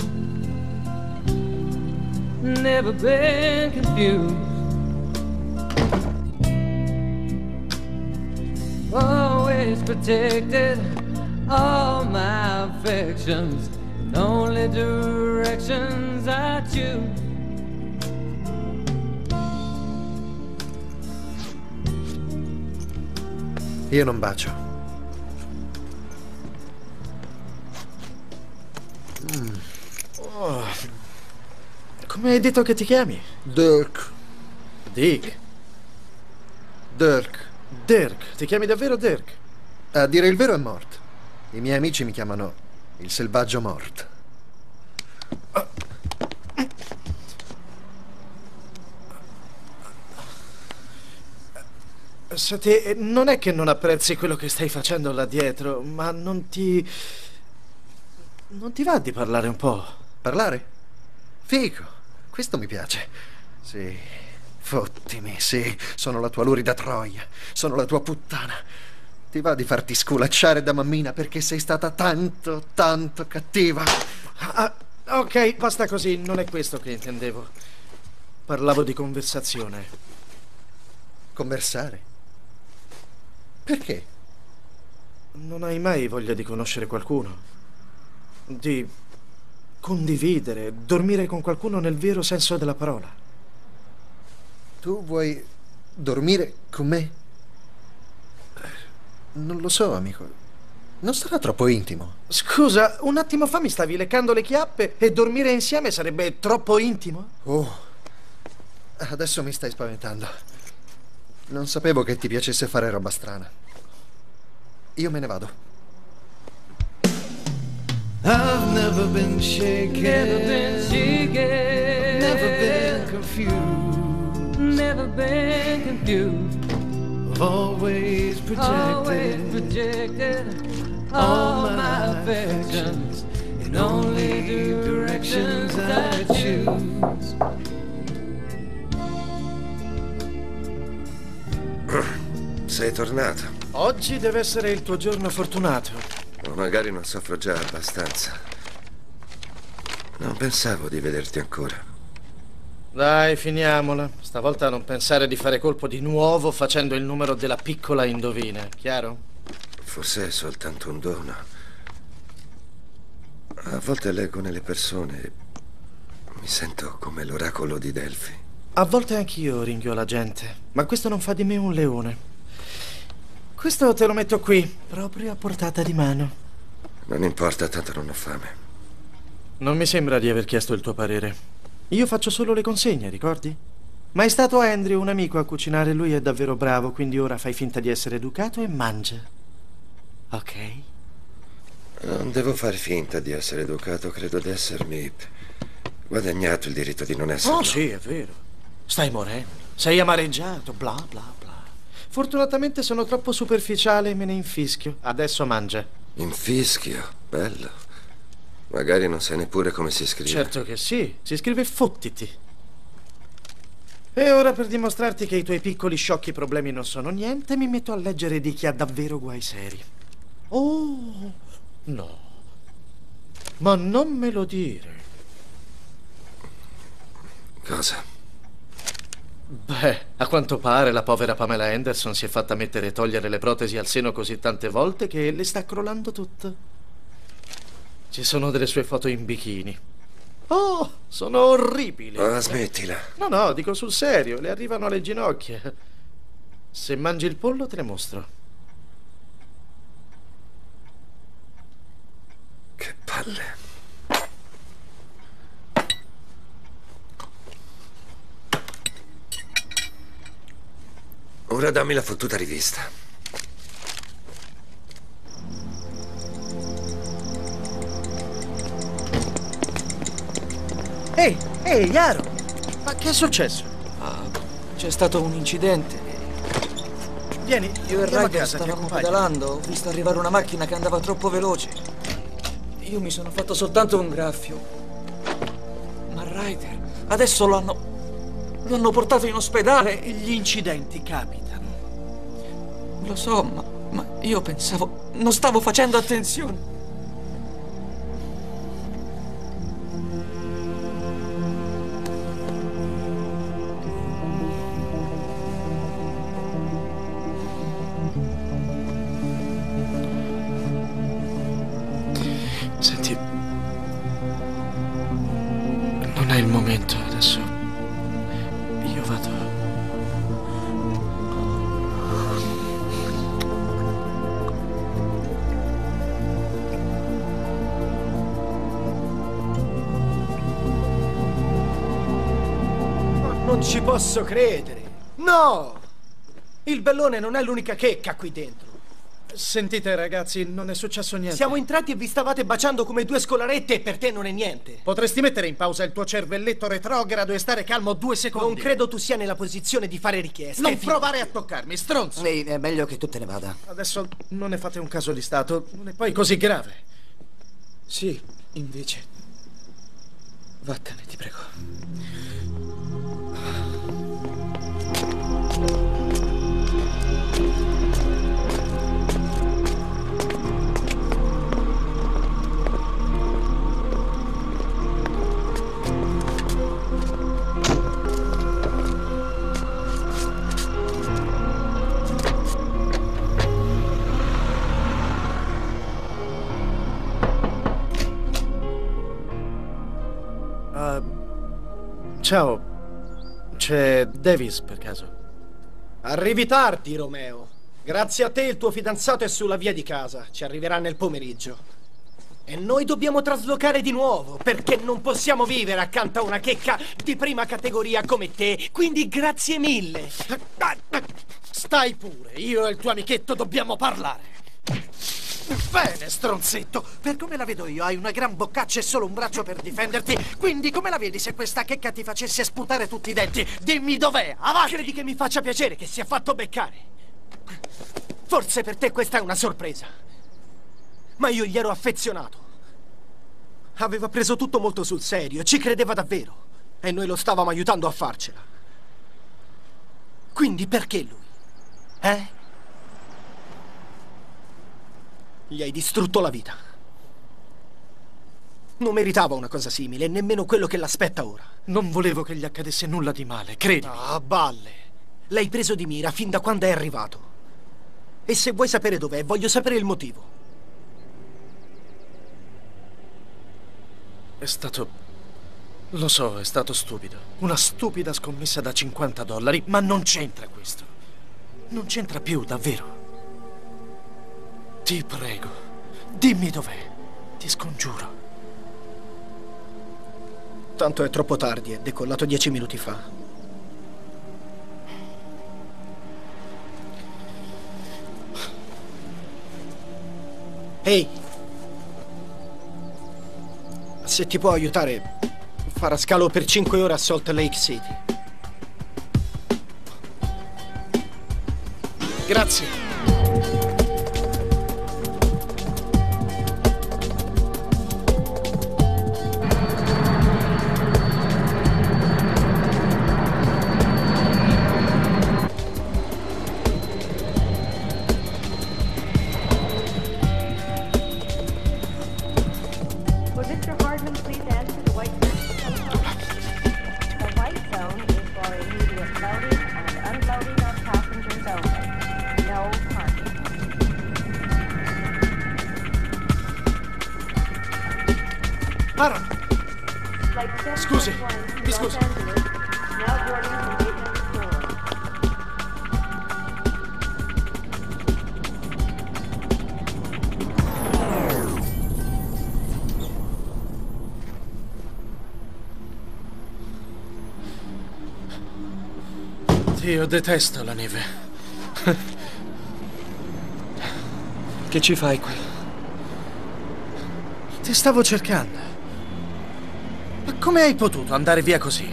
Never been confused. Always protected all my affections, and only directions I choose. Io non bacio. Mm. Oh. Come hai detto che ti chiami? Dirk. Dick. Dirk. Dirk. Ti chiami davvero Dirk? A dire il vero è Mort. I miei amici mi chiamano il selvaggio Mort. Senti, non è che non apprezzi quello che stai facendo là dietro, ma non ti... non ti va di parlare un po'? Parlare? Fico, questo mi piace. Sì, fottimi, sì, sono la tua lurida troia, sono la tua puttana. Ti va di farti sculacciare da mammina perché sei stata tanto, tanto cattiva? Ah, ok, basta così, non è questo che intendevo. Parlavo di conversazione. Conversare? Perché? Non hai mai voglia di conoscere qualcuno? Di condividere, dormire con qualcuno nel vero senso della parola? Tu vuoi dormire con me? Non lo so, amico. Non sarà troppo intimo? Scusa, un attimo fa mi stavi leccando le chiappe e dormire insieme sarebbe troppo intimo? Oh, adesso mi stai spaventando. Non sapevo che ti piacesse fare roba strana. Io me ne vado. I've never been shaken, never been shaken, never been confused, never been confused. I've always projected, always projected all my affections in only the directions I choose. Sei tornato. Oggi deve essere il tuo giorno fortunato. O magari non soffro già abbastanza. Non pensavo di vederti ancora. Dai, finiamola. Stavolta non pensare di fare colpo di nuovo facendo il numero della piccola indovina, chiaro? Forse è soltanto un dono. A volte leggo nelle persone e mi sento come l'oracolo di Delfi. A volte anch'io ringhio la gente, ma questo non fa di me un leone. Questo te lo metto qui, proprio a portata di mano. Non importa, tanto non ho fame. Non mi sembra di aver chiesto il tuo parere. Io faccio solo le consegne, ricordi? Ma è stato Andrew, un amico, a cucinare. Lui è davvero bravo, quindi ora fai finta di essere educato e mangia. Ok? Non devo fare finta di essere educato, credo di essermi guadagnato il diritto di non esserlo. Oh sì, è vero. Stai morendo, sei amareggiato, bla bla bla. Fortunatamente sono troppo superficiale e me ne infischio. Adesso mangia. Infischio? Bello. Magari non sai neppure come si scrive. Certo che sì, si scrive fottiti. E ora, per dimostrarti che i tuoi piccoli sciocchi problemi non sono niente, mi metto a leggere di chi ha davvero guai seri. Oh, no. Ma non me lo dire. Cosa? Beh, a quanto pare la povera Pamela Anderson si è fatta mettere e togliere le protesi al seno così tante volte che le sta crollando tutto. Ci sono delle sue foto in bikini. Oh, sono orribili. Ah, smettila. No, no, dico sul serio, le arrivano alle ginocchia. Se mangi il pollo te le mostro. Che palle. Ora dammi la fottuta rivista. Ehi, ehi, Yaro! Ma che è successo? Ah, c'è stato un incidente. Vieni, Io e andiamo a Ryder casa, ti stavamo accompagno. pedalando, ho visto arrivare una macchina che andava troppo veloce. Io mi sono fatto soltanto un graffio. Ma Ryder, adesso lo hanno... lo hanno portato in ospedale. Gli incidenti capitano. Lo so, ma, ma io pensavo... non stavo facendo attenzione. Senti, non è il momento adesso. Io vado. non ci posso credere. No! Il bellone non è l'unica checca qui dentro. Sentite, ragazzi, non è successo niente. Siamo entrati e vi stavate baciando come due scolarette e per te non è niente. Potresti mettere in pausa il tuo cervelletto retrogrado e stare calmo due secondi? Non credo tu sia nella posizione di fare richieste. Non provare a toccarmi, stronzo! Ehi, è meglio che tu te ne vada. Adesso non ne fate un caso di stato, non è poi così grave. Sì, invece. Vattene, ti prego. Ciao, c'è Davis per caso? Arrivi tardi, Romeo. Grazie a te il tuo fidanzato è sulla via di casa. Ci arriverà nel pomeriggio. E noi dobbiamo traslocare di nuovo, perché non possiamo vivere accanto a una checca di prima categoria come te. Quindi grazie mille. Stai pure, io e il tuo amichetto dobbiamo parlare. Bene, stronzetto. Per come la vedo io, hai una gran boccaccia e solo un braccio per difenderti. Quindi come la vedi se questa checca ti facesse sputare tutti i denti? Dimmi dov'è, avanti! Credi che mi faccia piacere che sia fatto beccare? Forse per te questa è una sorpresa. Ma io gli ero affezionato. Aveva preso tutto molto sul serio, ci credeva davvero. E noi lo stavamo aiutando a farcela. Quindi perché lui? Eh? Gli hai distrutto la vita. Non meritava una cosa simile, nemmeno quello che l'aspetta ora. Non volevo che gli accadesse nulla di male, credi. Ah, balle. L'hai preso di mira fin da quando è arrivato. E se vuoi sapere dov'è, voglio sapere il motivo. È stato... Lo so, è stato stupido. Una stupida scommessa da cinquanta dollari, ma non c'entra questo. Non c'entra più, davvero. Ti prego, dimmi dov'è. Ti scongiuro. Tanto è troppo tardi, è decollato dieci minuti fa. Ehi! Se ti può aiutare, farà scalo per cinque ore a Salt Lake City. Grazie. Scusi, mi scusi. Io detesto la neve. Che ci fai qui? Ti stavo cercando. Ma come hai potuto andare via così?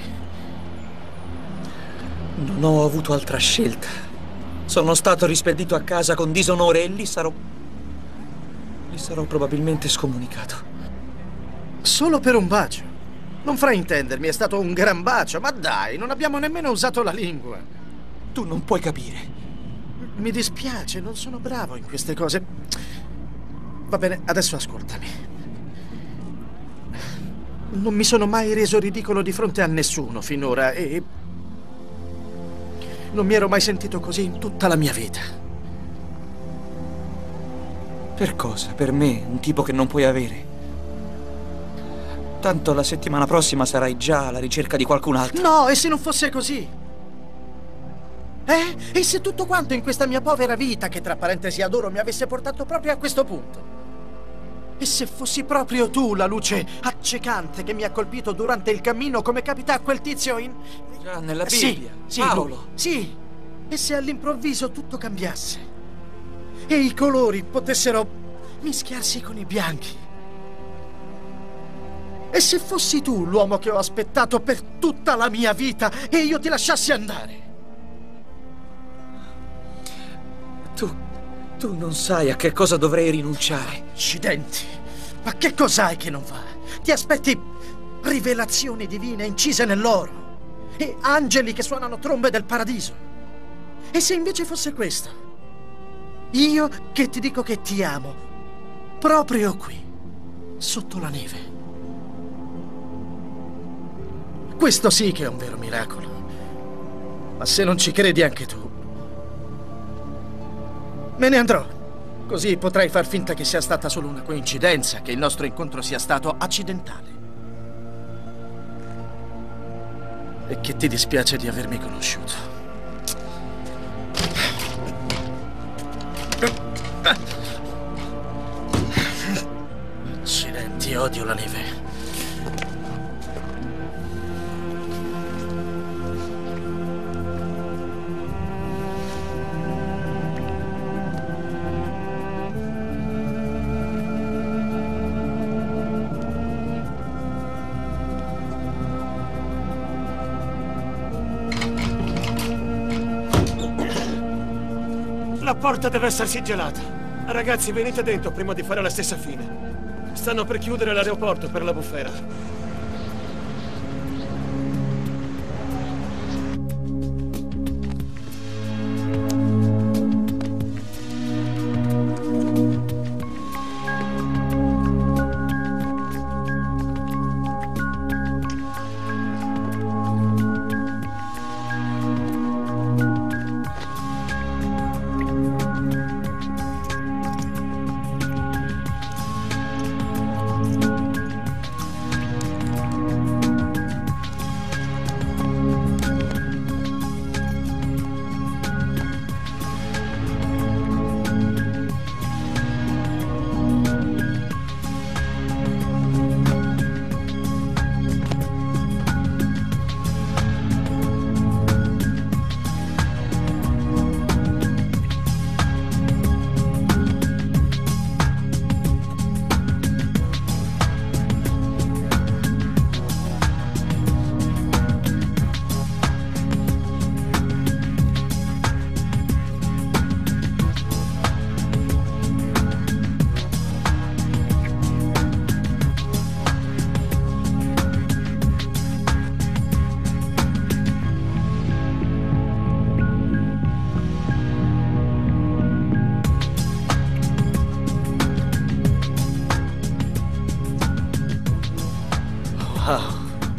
Non ho avuto altra scelta. Sono stato rispedito a casa con disonore e lì sarò... lì sarò probabilmente scomunicato. Solo per un bacio? Non fraintendermi, è stato un gran bacio, ma dai, non abbiamo nemmeno usato la lingua. Tu non puoi capire. Mi dispiace, non sono bravo in queste cose. Va bene, adesso ascoltami. Non mi sono mai reso ridicolo di fronte a nessuno finora e... non mi ero mai sentito così in tutta la mia vita. Per cosa? Per me, un tipo che non puoi avere. Tanto la settimana prossima sarai già alla ricerca di qualcun altro. No, e se non fosse così? Eh? E se tutto quanto in questa mia povera vita, che tra parentesi adoro, mi avesse portato proprio a questo punto? E se fossi proprio tu la luce accecante che mi ha colpito durante il cammino, come capita a quel tizio in... Già, nella Sì, Bibbia. sì, Paolo. lui, sì. E se all'improvviso tutto cambiasse e i colori potessero mischiarsi con i bianchi? E se fossi tu l'uomo che ho aspettato per tutta la mia vita e io ti lasciassi andare? Tu... tu non sai a che cosa dovrei rinunciare. Accidenti! Ma che cos'hai che non va? Ti aspetti rivelazioni divine incise nell'oro e angeli che suonano trombe del paradiso? E se invece fosse questo? Io che ti dico che ti amo, proprio qui, sotto la neve. Questo sì che è un vero miracolo. Ma se non ci credi anche tu, me ne andrò. Così potrai far finta che sia stata solo una coincidenza, che il nostro incontro sia stato accidentale. E che ti dispiace di avermi conosciuto. Accidenti, odio la neve. La porta deve essere sigillata. Ragazzi, venite dentro prima di fare la stessa fine. Stanno per chiudere l'aeroporto per la bufera. Wow.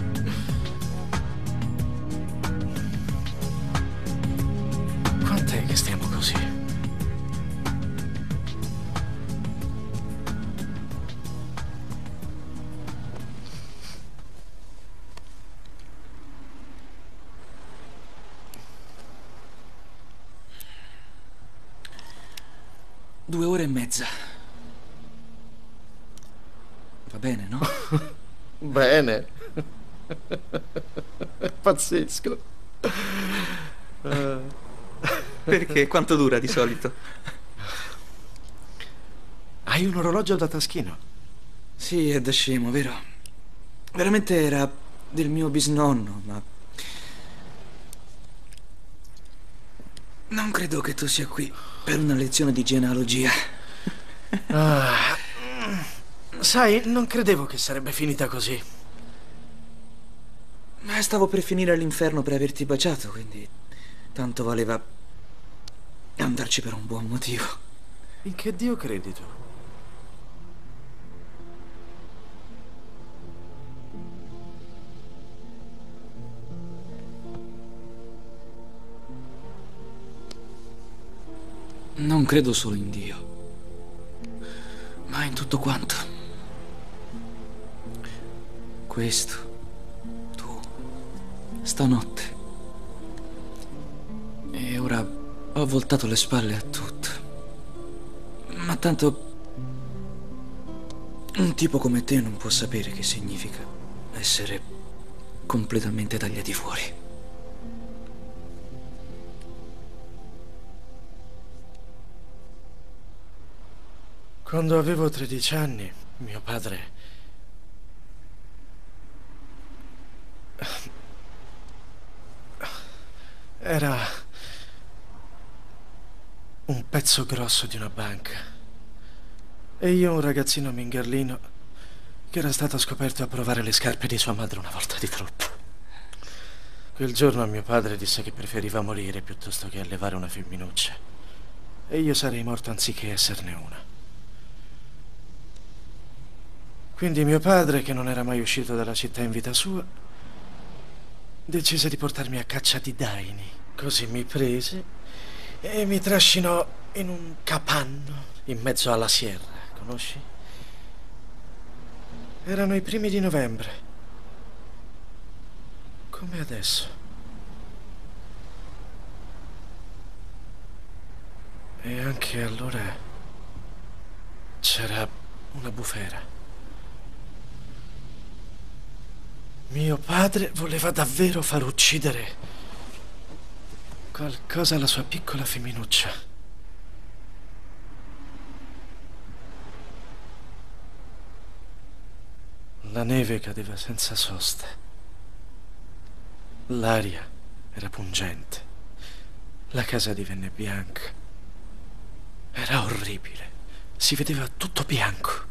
Quant'è che stiamo così? Due ore e mezza. Va bene, no? Bene. Pazzesco. Perché? Quanto dura di solito? Hai un orologio da taschino? Sì, è da scemo, vero? Veramente era del mio bisnonno, ma... non credo che tu sia qui per una lezione di genealogia. Ah, sai, non credevo che sarebbe finita così. Ma stavo per finire all'inferno per averti baciato, quindi tanto valeva andarci per un buon motivo. In che Dio credi tu? Non credo solo in Dio, ma in tutto quanto. Questo, tu, stanotte. E ora ho voltato le spalle a tutto. Ma tanto Un tipo come te non può sapere che significa essere completamente tagliati fuori. Quando avevo tredici anni, mio padre era un pezzo grosso di una banca e io un ragazzino mingarlino che era stato scoperto a provare le scarpe di sua madre una volta di troppo. Quel giorno mio padre disse che preferiva morire piuttosto che allevare una femminuccia e io sarei morto anziché esserne una. Quindi mio padre, che non era mai uscito dalla città in vita sua, decise di portarmi a caccia di daini. Così mi prese e mi trascinò in un capanno in mezzo alla sierra, conosci? Erano i primi di novembre, come adesso. E anche allora c'era una bufera. Mio padre voleva davvero far uccidere qualcosa alla sua piccola femminuccia. La neve cadeva senza sosta. L'aria era pungente. La casa divenne bianca. Era orribile. Si vedeva tutto bianco.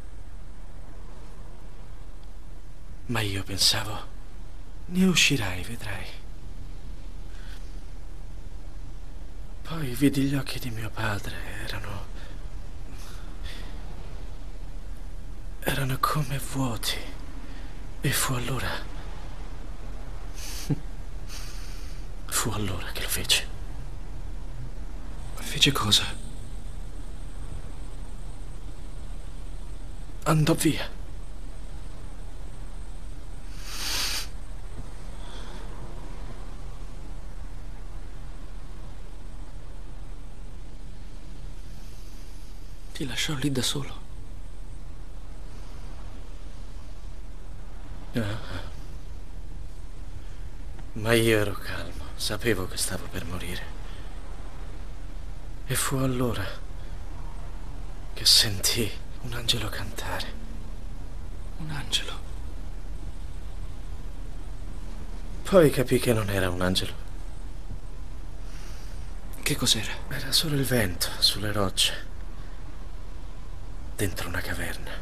Ma io pensavo, ne uscirai, vedrai. Poi vidi gli occhi di mio padre, erano... erano come vuoti. E fu allora... fu allora che lo fece. Fece cosa? Andò via. Ti lasciò lì da solo. Ah. Ma io ero calmo, sapevo che stavo per morire. E fu allora che sentii un angelo cantare. Un angelo? Poi capii che non era un angelo. Che cos'era? Era solo il vento sulle rocce. Dentro una caverna.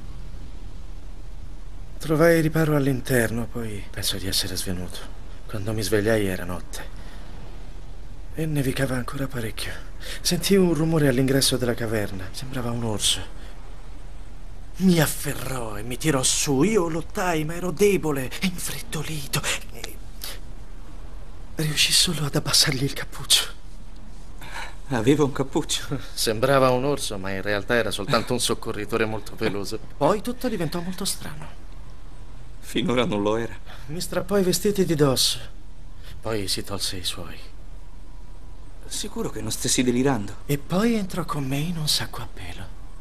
Trovai riparo all'interno, poi penso di essere svenuto. Quando mi svegliai era notte. E nevicava ancora parecchio. Sentii un rumore all'ingresso della caverna. Sembrava un orso. Mi afferrò e mi tirò su. Io lottai, ma ero debole e infreddolito. E... riuscì solo ad abbassargli il cappuccio. Aveva un cappuccio. Sembrava un orso, ma in realtà era soltanto un soccorritore molto peloso. Poi tutto diventò molto strano. Finora non lo era. Mi strappò i vestiti di dosso. Poi si tolse i suoi. Sicuro che non stessi delirando? E poi entrò con me in un sacco a pelo.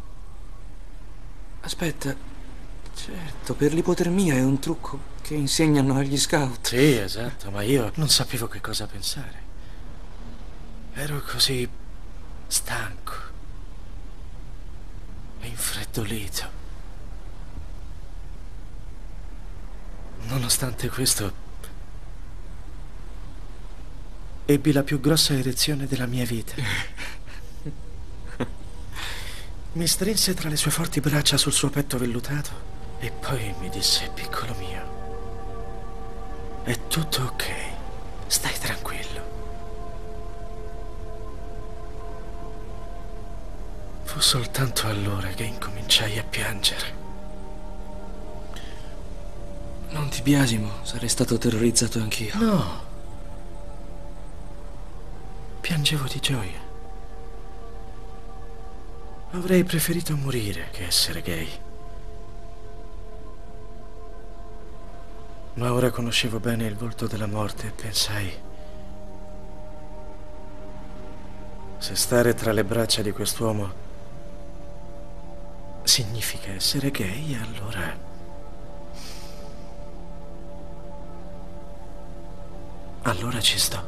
Aspetta. Certo, per l'ipotermia è un trucco che insegnano agli scout. Sì, esatto, ma io non sapevo che cosa pensare. Ero così stanco e infreddolito. Nonostante questo, ebbi la più grossa erezione della mia vita. Mi strinse tra le sue forti braccia sul suo petto vellutato e poi mi disse: piccolo mio, è tutto ok, stai tranquillo. Fu soltanto allora che incominciai a piangere. Non ti biasimo, sarei stato terrorizzato anch'io. No. Piangevo di gioia. Avrei preferito morire che essere gay. Ma ora conoscevo bene il volto della morte e pensai: se stare tra le braccia di quest'uomo significa essere gay, allora... Allora ci sto.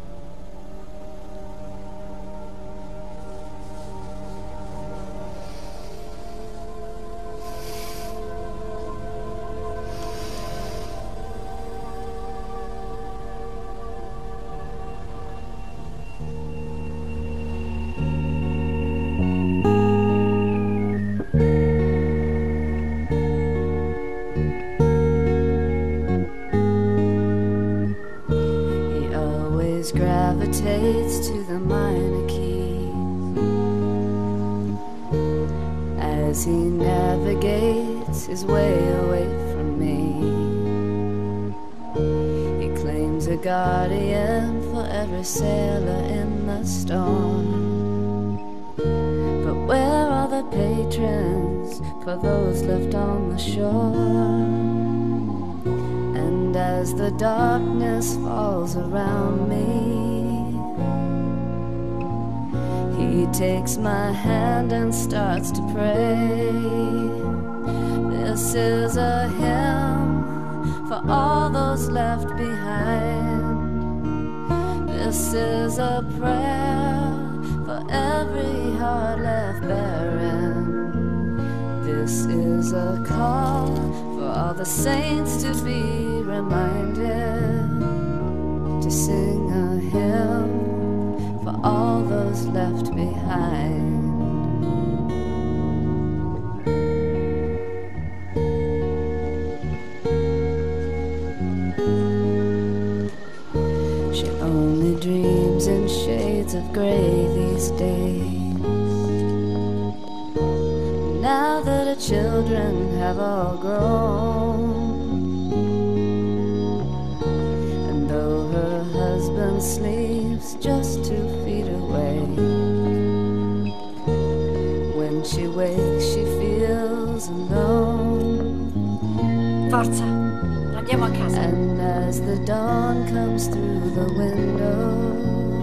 Gravitates to the minor key as he navigates his way away from me. He claims a guardian for every sailor in the storm. But where are the patrons for those left on the shore? And as the darkness falls around me, he takes my hand and starts to pray. This is a hymn for all those left behind. This is a prayer for every heart left barren. This is a call for all the saints to be reminded to sing a hymn for all those left behind. She only dreams in shades of gray these days. Now that her children have all grown, sleeps just two feet away. When she wakes, she feels alone. Forza, andiamo a casa. And as the dawn comes through the window,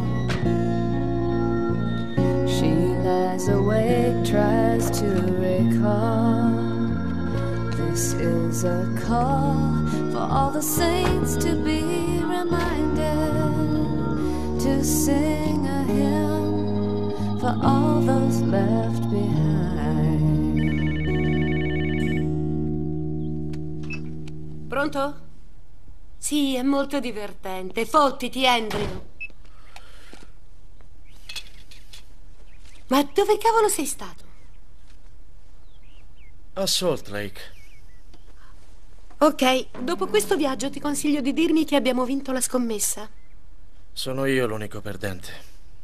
she lies awake, tries to recall. This is a call for all the saints to be reminded to sing a hymn for all those left behind. Pronto? Sì, è molto divertente. Fottiti, Andrew. Ma dove cavolo sei stato? A Salt Lake. Ok, dopo questo viaggio ti consiglio di dirmi che abbiamo vinto la scommessa. Sono io l'unico perdente.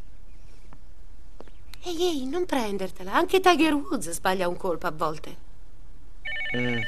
Ehi, ehi, non prendertela. Anche Tiger Woods sbaglia un colpo a volte. Mm.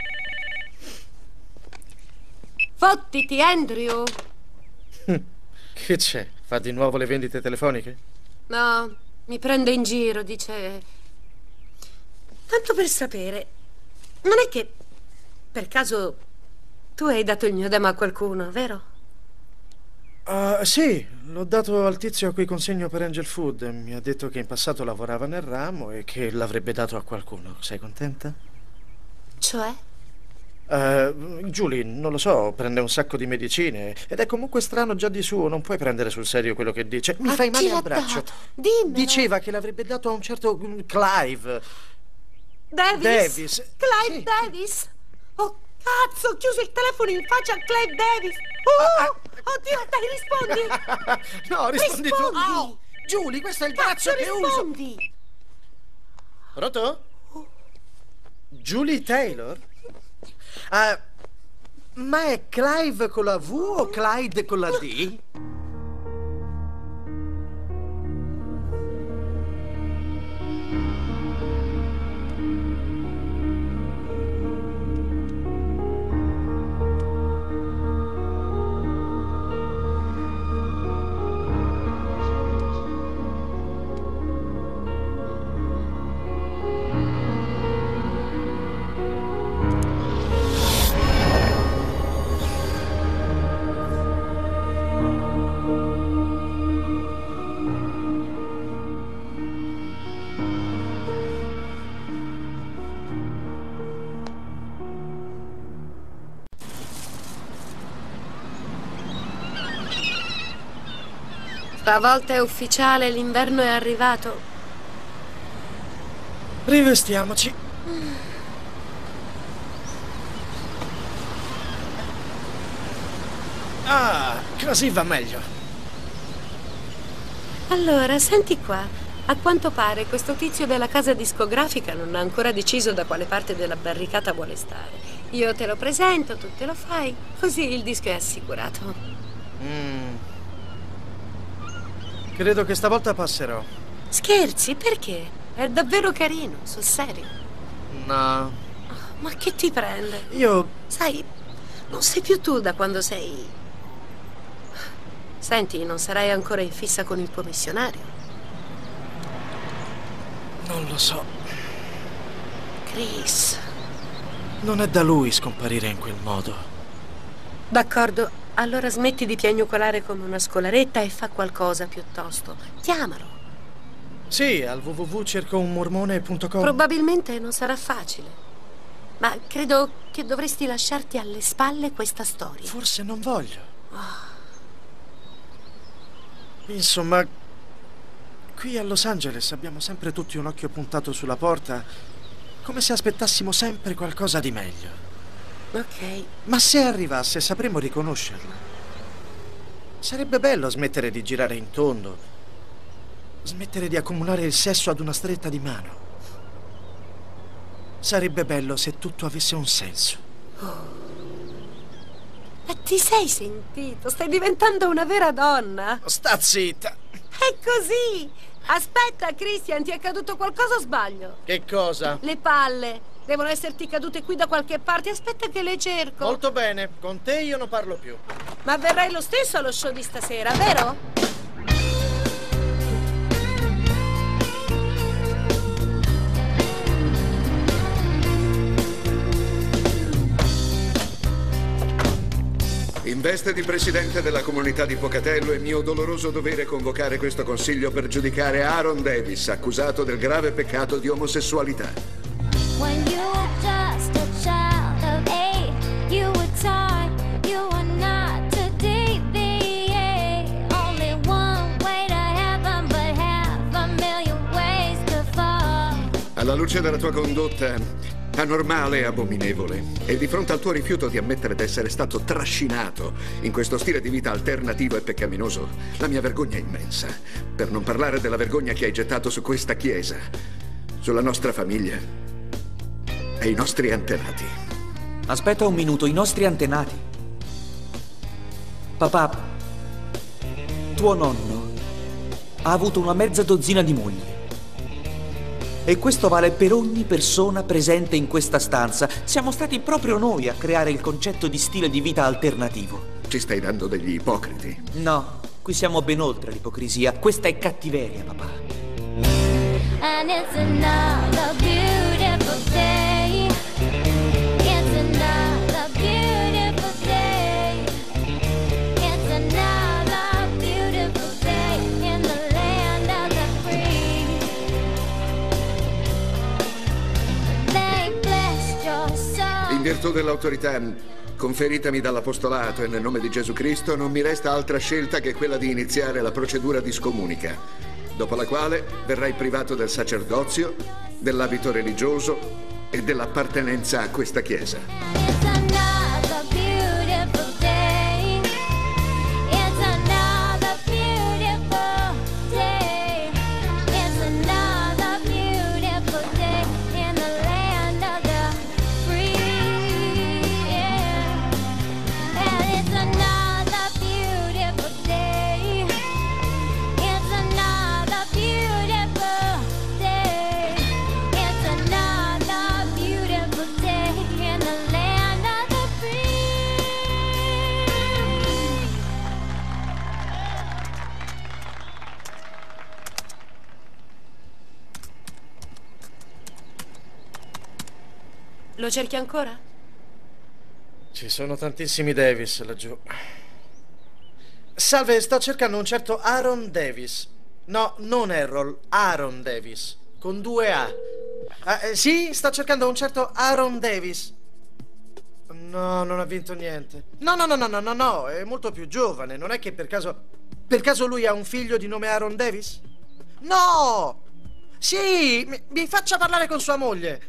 Fottiti, Andrew! Che c'è? Fa di nuovo le vendite telefoniche? No, mi prende in giro, dice... Tanto per sapere, non è che, per caso, tu hai dato il mio demo a qualcuno, vero? Uh, sì, l'ho dato al tizio a cui consegno per Angel Food. Mi ha detto che in passato lavorava nel ramo e che l'avrebbe dato a qualcuno. Sei contenta? Cioè? Uh, Julie, non lo so, prende un sacco di medicine ed è comunque strano già di suo, non puoi prendere sul serio quello che dice. Mi Ma fai male chi l'ha al braccio. dato? Dimmelo. Diceva che l'avrebbe dato a un certo Clive. Davis? Davis. Clive Sì. Davis? Oh, cazzo, ho chiuso il telefono in faccia a Clive Davis. Oh, Ah, ah. oddio, dai, rispondi. No, rispondi, tu. Rispondi. Oh, Julie, questo è il Cazzo, braccio che rispondi. uso. Pronto? Julie Taylor? Ah, ma è Clive con la V o Clyde con la D? Stavolta è ufficiale, l'inverno è arrivato. Rivestiamoci. Ah, così va meglio. Allora, senti qua. A quanto pare questo tizio della casa discografica non ha ancora deciso da quale parte della barricata vuole stare. Io te lo presento, tu te lo fai, così il disco è assicurato. Mm. Credo che stavolta passerò. Scherzi? Perché? È davvero carino, sul serio. No. Ma che ti prende? Io... Sai, non sei più tu da quando sei... Senti, non sarai ancora in fissa con il tuo missionario? Non lo so. Chris. Non è da lui scomparire in quel modo. D'accordo, allora smetti di piagnucolare come una scolaretta e fa qualcosa piuttosto. Chiamalo. Sì, al w w w punto cerco un mormone punto com. Probabilmente non sarà facile, ma credo che dovresti lasciarti alle spalle questa storia. Forse non voglio. Oh. Insomma, qui a Los Angeles abbiamo sempre tutti un occhio puntato sulla porta, come se aspettassimo sempre qualcosa di meglio. Ok. Ma se arrivasse sapremmo riconoscerla. Sarebbe bello smettere di girare in tondo, smettere di accumulare il sesso ad una stretta di mano. Sarebbe bello se tutto avesse un senso. Oh. Ma ti sei sentito? Stai diventando una vera donna. Sta zitta. È così. Aspetta, Christian, ti è caduto qualcosa o sbaglio? Che cosa? Le palle. Devono esserti cadute qui da qualche parte. Aspetta che le cerco. Molto bene. Con te io non parlo più. Ma verrai lo stesso allo show di stasera, vero? In veste di presidente della comunità di Pocatello è mio doloroso dovere convocare questo consiglio per giudicare Aaron Davis, accusato del grave peccato di omosessualità. When you were just a child of eight, you were taught you were not to deviate. Only one way to heaven, but half a million ways to fall. Alla luce della tua condotta anormale e abominevole, e di fronte al tuo rifiuto di ammettere d'essere stato trascinato in questo stile di vita alternativo e peccaminoso, la mia vergogna è immensa. Per non parlare della vergogna che hai gettato su questa chiesa, sulla nostra famiglia e i nostri antenati. Aspetta un minuto, i nostri antenati. Papà, tuo nonno ha avuto una mezza dozzina di mogli. E questo vale per ogni persona presente in questa stanza. Siamo stati proprio noi a creare il concetto di stile di vita alternativo. Ci stai dando degli ipocriti? No, qui siamo ben oltre l'ipocrisia. Questa è cattiveria, papà. And it's another beautiful day. It's another beautiful day. It's another beautiful day in the land of the free. They blessed your soul. In virtù dell'autorità conferitami dall'apostolato e nel nome di Gesù Cristo, non mi resta altra scelta che quella di iniziare la procedura di scomunica, dopo la quale verrai privato del sacerdozio, dell'abito religioso e dell'appartenenza a questa chiesa. It's another beautiful day. It's another beautiful day. It's another beautiful day in the land of the free. Yeah. And it's another beautiful day. It's another beautiful day. It's another beautiful day in the land of the free. Lo cerchi ancora? Ci sono tantissimi Davis laggiù. Salve, sto cercando un certo Aaron Davis. No, non Errol, Aaron Davis, con due A. Ah, eh, sì, sto cercando un certo Aaron Davis. No, non ha vinto niente. No, no, no, no, no, no, no, è molto più giovane, non è che per caso... Per caso lui ha un figlio di nome Aaron Davis? No! Sì, mi, mi faccia parlare con sua moglie.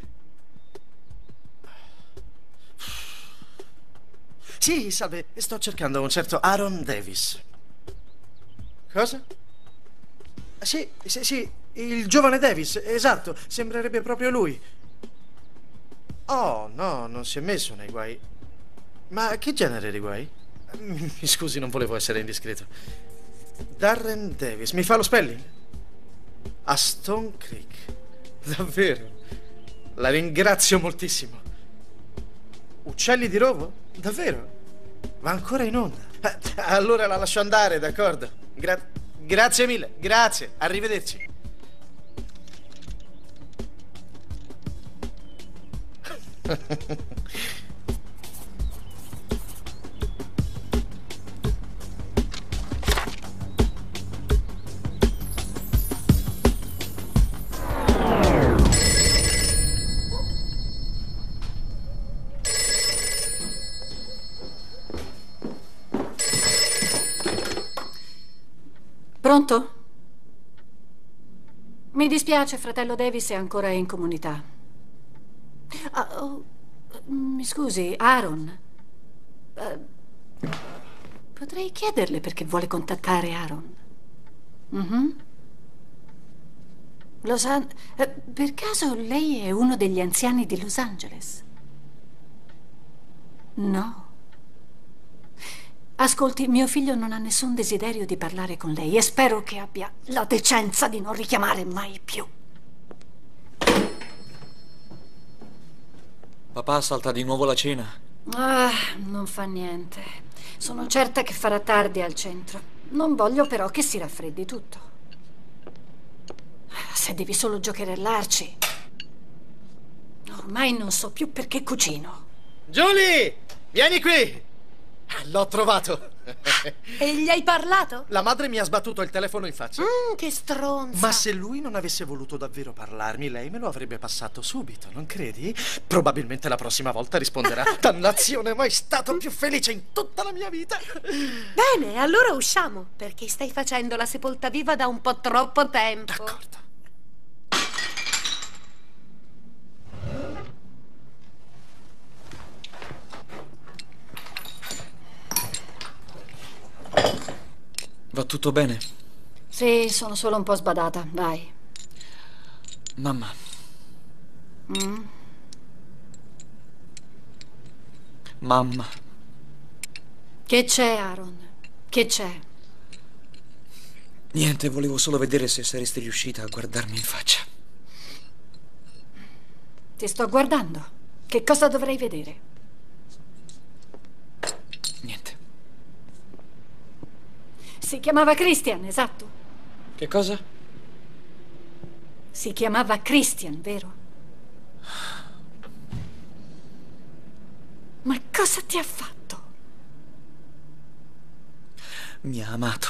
Sì, salve, sto cercando un certo Aaron Davis. Cosa? Sì, sì, sì, il giovane Davis, esatto, sembrerebbe proprio lui. Oh, no, non si è messo nei guai. Ma che genere di guai? Mi scusi, non volevo essere indiscreto. Darren Davis, mi fa lo spelling? A Stone Creek. Davvero? La ringrazio moltissimo. Uccelli di rovo? Davvero? Va ancora in onda? Eh, allora la lascio andare, d'accordo? Gra- grazie mille, grazie, arrivederci. Pronto? Mi dispiace, fratello Davis è ancora in comunità. Ah, oh, mi scusi, Aaron. Uh, potrei chiederle perché vuole contattare Aaron. Mhm. Los An- uh, per caso lei è uno degli anziani di Los Angeles? No. Ascolti, mio figlio non ha nessun desiderio di parlare con lei e spero che abbia la decenza di non richiamare mai più. Papà salta di nuovo la cena. Ah, non fa niente. Sono certa che farà tardi al centro. Non voglio però che si raffreddi tutto. Se devi solo giocherellarci. Ormai non so più perché cucino. Julie, vieni qui. L'ho trovato. E gli hai parlato? La madre mi ha sbattuto il telefono in faccia. Mm, che stronza. Ma se lui non avesse voluto davvero parlarmi, lei me lo avrebbe passato subito, non credi? Probabilmente la prossima volta risponderà: dannazione, mai stato più felice in tutta la mia vita. Bene, allora usciamo, perché stai facendo la sepolta viva da un po' troppo tempo. D'accordo. Va tutto bene? Sì, sono solo un po' sbadata, vai. Mamma. Mm? Mamma. Che c'è, Aaron? Che c'è? Niente, volevo solo vedere se saresti riuscita a guardarmi in faccia. Ti sto guardando. Che cosa dovrei vedere? Niente. Si chiamava Christian, esatto. Che cosa? Si chiamava Christian, vero? Ma cosa ti ha fatto? Mi ha amato.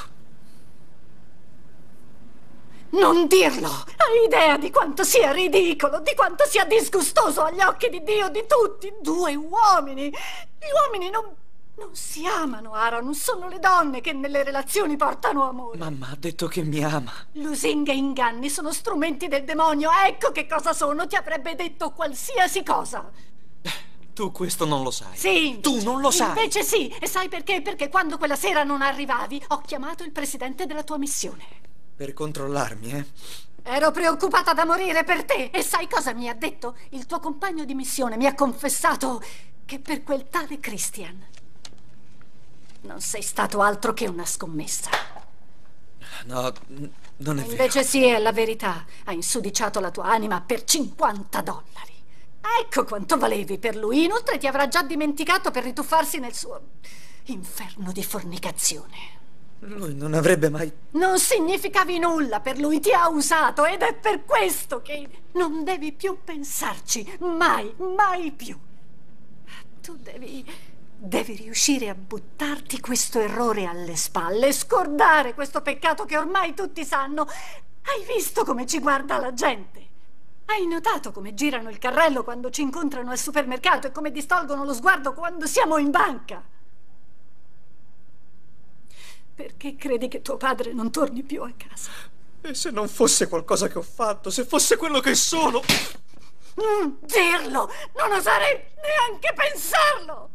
Non dirlo! Hai idea di quanto sia ridicolo, di quanto sia disgustoso agli occhi di Dio, di tutti? Due uomini! Gli uomini non... Non si amano, Aaron, sono le donne che nelle relazioni portano amore. Mamma ha detto che mi ama. Lusinghe e inganni sono strumenti del demonio, ecco che cosa sono, ti avrebbe detto qualsiasi cosa. Tu questo non lo sai. Sì. Tu non lo sai. Invece sì, e sai perché? Perché quando quella sera non arrivavi, ho chiamato il presidente della tua missione. Per controllarmi, eh? Ero preoccupata da morire per te, e sai cosa mi ha detto? Il tuo compagno di missione mi ha confessato che per quel tale Christian non sei stato altro che una scommessa. No, non è vero. Invece sì, è la verità. Ha insudiciato la tua anima per cinquanta dollari. Ecco quanto valevi per lui. Inoltre ti avrà già dimenticato per rituffarsi nel suo inferno di fornicazione. Lui non avrebbe mai... Non significavi nulla per lui, ti ha usato ed è per questo che non devi più pensarci. Mai, mai più. Tu devi... Devi riuscire a buttarti questo errore alle spalle, scordare questo peccato che ormai tutti sanno. Hai visto come ci guarda la gente? Hai notato come girano il carrello quando ci incontrano al supermercato e come distolgono lo sguardo quando siamo in banca? Perché credi che tuo padre non torni più a casa? E se non fosse qualcosa che ho fatto, se fosse quello che sono... Non dirlo! Non oserei neanche pensarlo!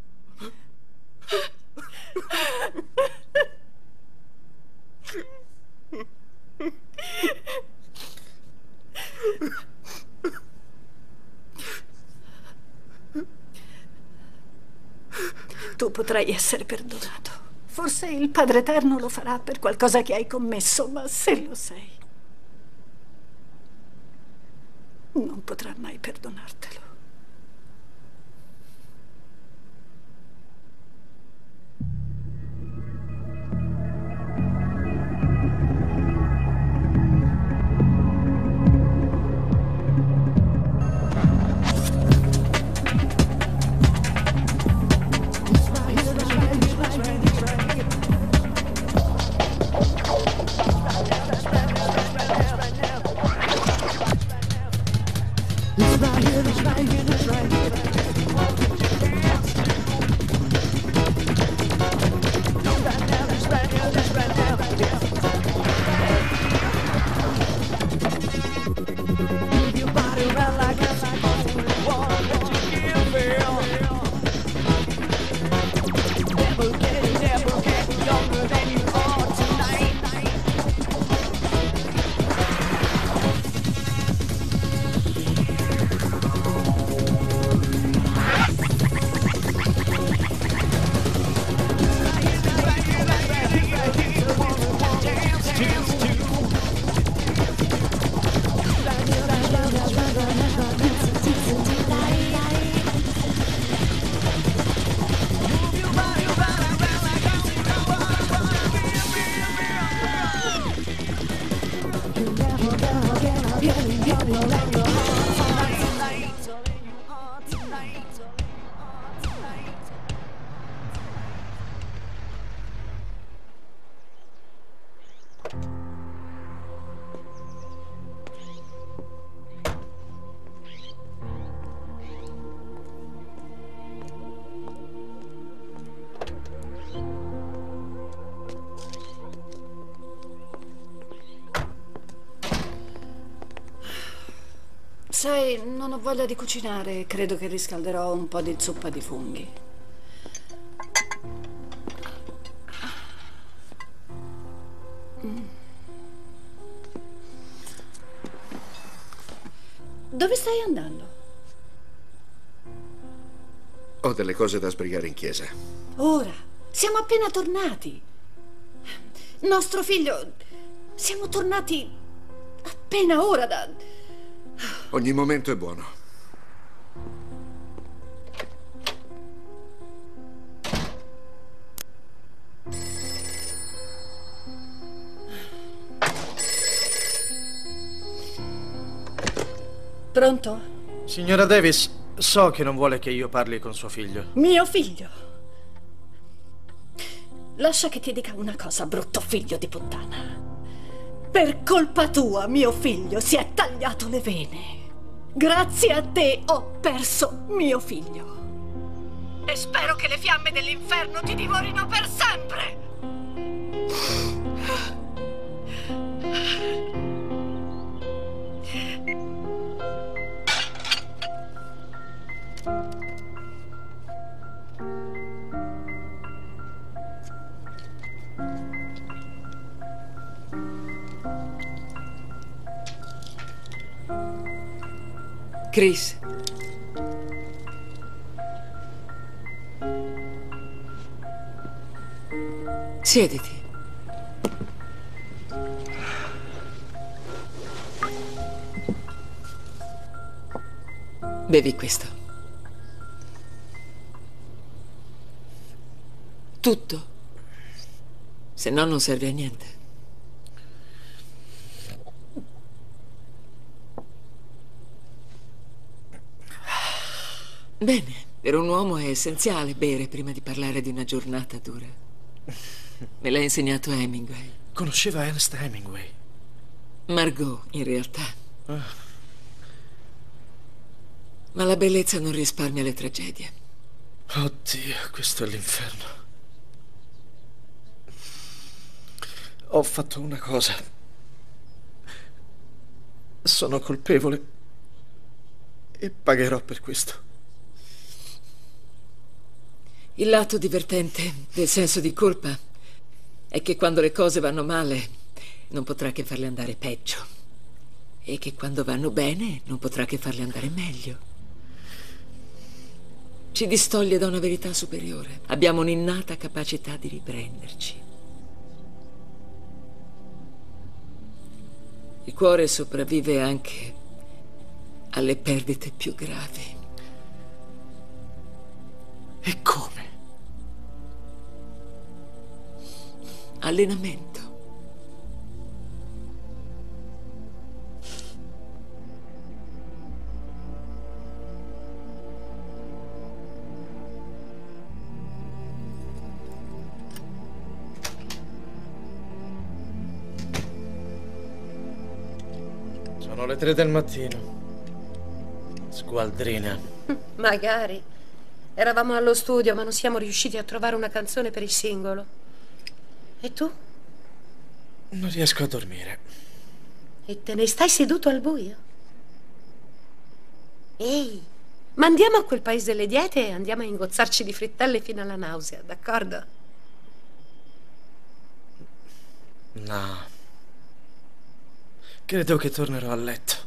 Tu potrai essere perdonato. Forse il Padre Eterno lo farà per qualcosa che hai commesso, ma se lo sei, non potrà mai perdonartelo. Sai, non ho voglia di cucinare. Credo che riscalderò un po' di zuppa di funghi. Dove stai andando? Ho delle cose da sbrigare in chiesa. Ora, siamo appena tornati. Nostro figlio... Siamo tornati appena ora da... Ogni momento è buono. Pronto? Signora Davis, so che non vuole che io parli con suo figlio. Mio figlio? Lascia che ti dica una cosa, brutto figlio di puttana. Per colpa tua, mio figlio si è tagliato le vene. Grazie a te ho perso mio figlio. E spero che le fiamme dell'inferno ti divorino per sempre. Chris. Siediti. Bevi questo. Tutto. Se no non serve a niente. Bene, per un uomo è essenziale bere prima di parlare di una giornata dura. Me l'ha insegnato Hemingway. Conosceva Ernest Hemingway? Margot, in realtà. Ah. Ma la bellezza non risparmia le tragedie. Oddio, questo è l'inferno. Ho fatto una cosa. Sono colpevole e pagherò per questo. Il lato divertente del senso di colpa è che quando le cose vanno male non potrà che farle andare peggio e che quando vanno bene non potrà che farle andare meglio. Ci distoglie da una verità superiore. Abbiamo un'innata capacità di riprenderci. Il cuore sopravvive anche alle perdite più gravi. E come? Allenamento. Sono le tre del mattino. Sgualdrina. Magari. Eravamo allo studio, ma non siamo riusciti a trovare una canzone per il singolo. E tu? Non riesco a dormire. E te ne stai seduto al buio? Ehi, ma andiamo a quel paese delle diete e andiamo a ingozzarci di frittelle fino alla nausea, d'accordo? No. Credo che tornerò a letto.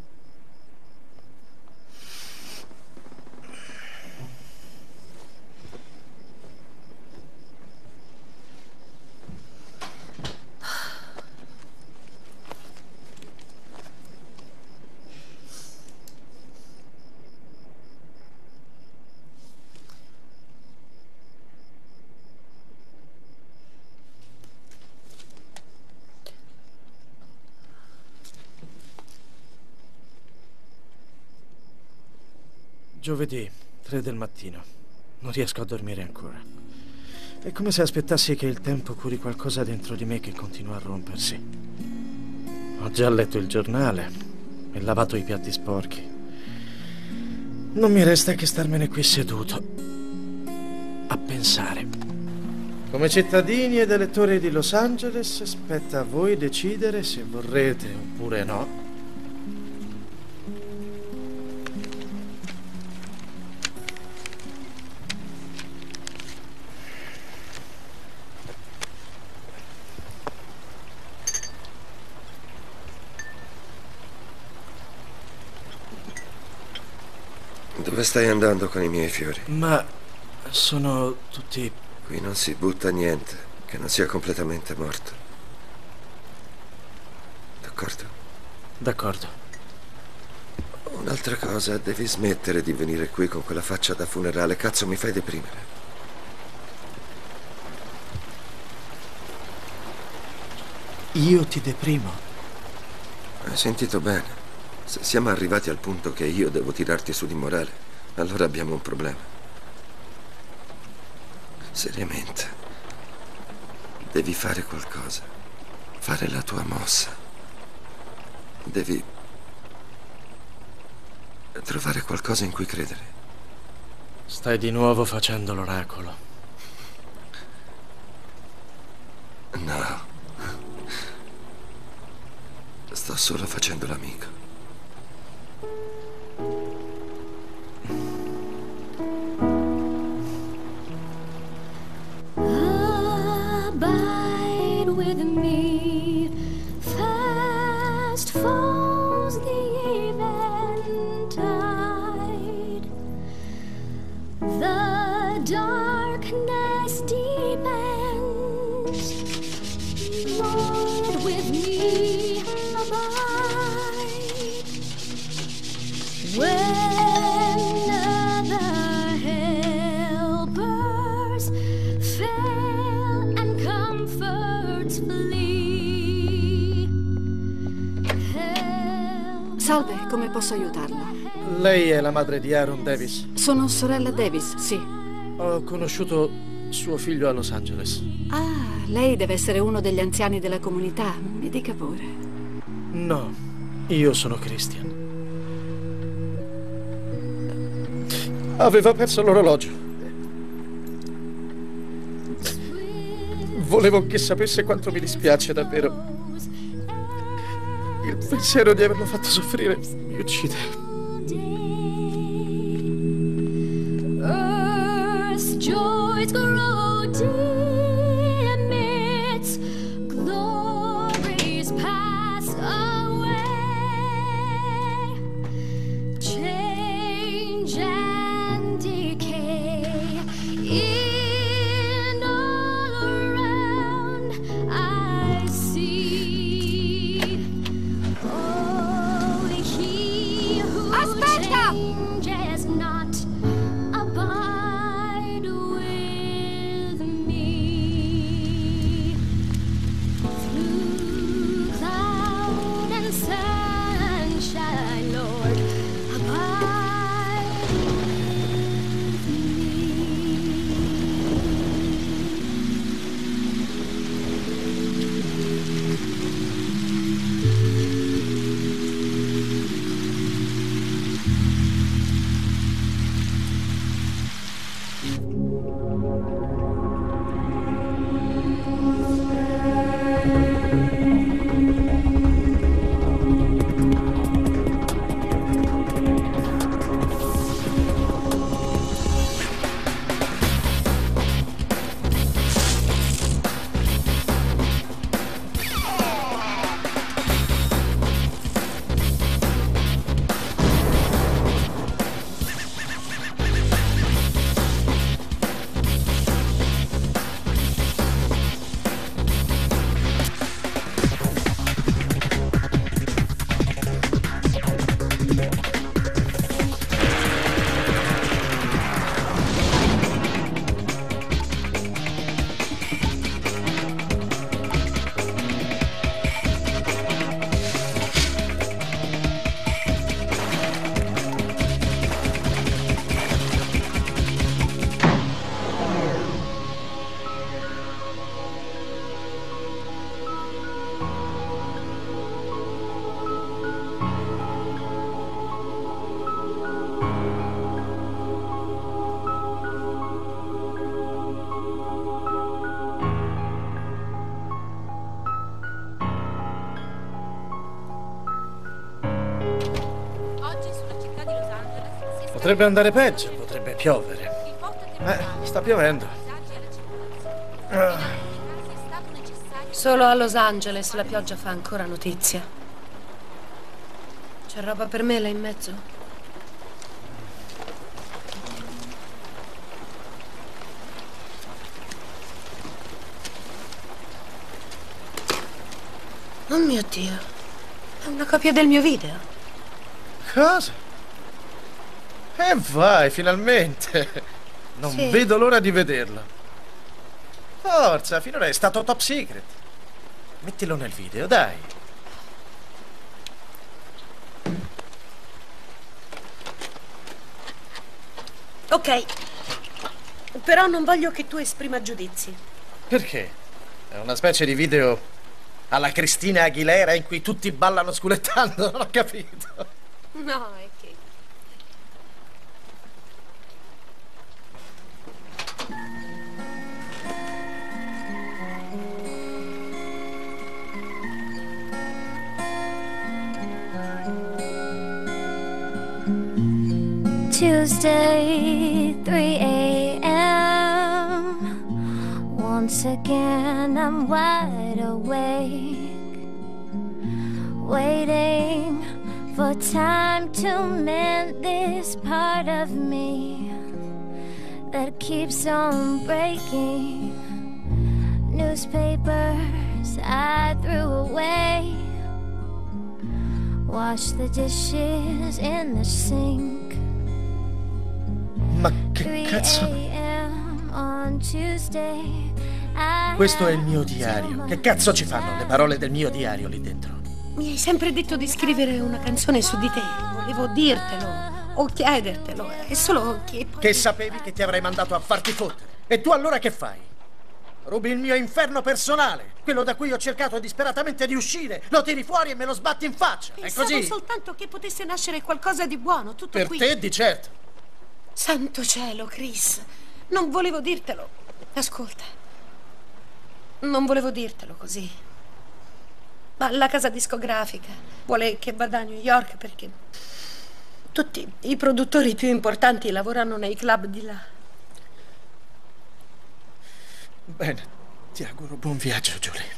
Giovedì, tre del mattino. Non riesco a dormire ancora. È come se aspettassi che il tempo curi qualcosa dentro di me che continua a rompersi. Ho già letto il giornale e lavato i piatti sporchi. Non mi resta che starmene qui seduto a pensare. Come cittadini ed elettori di Los Angeles, spetta a voi decidere se vorrete oppure no Dove stai andando con i miei fiori? Ma sono tutti... Qui non si butta niente che non sia completamente morto. D'accordo? D'accordo. Un'altra cosa, devi smettere di venire qui con quella faccia da funerale. Cazzo, mi fai deprimere. Io ti deprimo? Hai sentito bene. Se siamo arrivati al punto che io devo tirarti su di morale, allora abbiamo un problema. Seriamente. Devi fare qualcosa. Fare la tua mossa. Devi trovare qualcosa in cui credere. Stai di nuovo facendo l'oracolo. No. Sto solo facendo l'amico. Abide with me, fast falls the eventide. The darkness deepens. Lord, with me abide. When other helpers fail and comforts flee. Salve, come posso aiutarla? Lei è la madre di Aaron Davis? Sono sorella Davis, sì. Ho conosciuto suo figlio a Los Angeles. Ah, lei deve essere uno degli anziani della comunità. Mi dica pure. No, io sono Christian. Aveva perso l'orologio. volevo che sapesse quanto mi dispiace davvero. Il pensiero di averlo fatto soffrire mi uccide. Earth's joys grow dim, its glories pass away. Change and decay in all around I see. Oh, he who changes not abide with me. Through cloud and sunshine, Lord, abide with me. Potrebbe andare peggio, potrebbe piovere. Eh, sta piovendo. Ah. Solo a Los Angeles la pioggia fa ancora notizia. C'è roba per me là in mezzo? Oh mio Dio, è una copia del mio video. Cosa? E vai, finalmente! Non Sì. vedo l'ora di vederlo. Forza, finora è stato top secret. Mettilo nel video, dai. Ok, però non voglio che tu esprima giudizi. Perché? È una specie di video alla Cristina Aguilera in cui tutti ballano sculettando, non ho capito. No, è che... Tuesday, three a m Once again I'm wide awake, waiting for time to mend this part of me that keeps on breaking. Newspapers I threw away, wash the dishes in the sink. Ma che cazzo? Questo è il mio diario. Che cazzo ci fanno le parole del mio diario lì dentro? Mi hai sempre detto di scrivere una canzone su di te. Volevo dirtelo o chiedertelo. È solo che... Che sapevi che ti avrei mandato a farti fottere. E tu allora che fai? Rubi il mio inferno personale, quello da cui ho cercato disperatamente di uscire. Lo tiri fuori e me lo sbatti in faccia. Pensavo È così? soltanto che potesse nascere qualcosa di buono, tutto Per qui. te di certo. Santo cielo, Chris. Non volevo dirtelo. Ascolta. Non volevo dirtelo così. Ma la casa discografica vuole che vada a New York perché tutti i produttori più importanti lavorano nei club di là. Bene, ti auguro buon viaggio, Julie.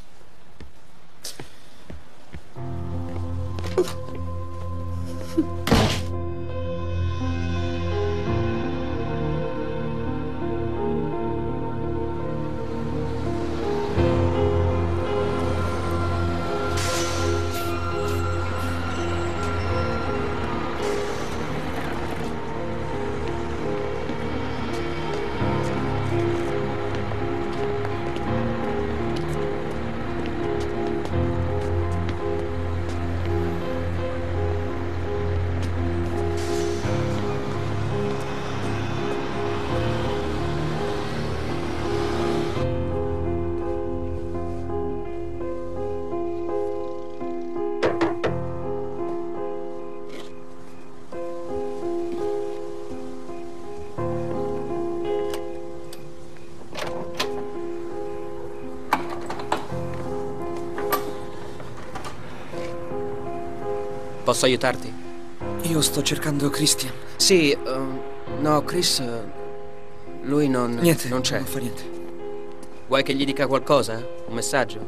Posso aiutarti? Io sto cercando Christian. Sì, uh, no, Chris, uh, lui non... Niente, non c'è. non fa niente. Vuoi che gli dica qualcosa? Un messaggio?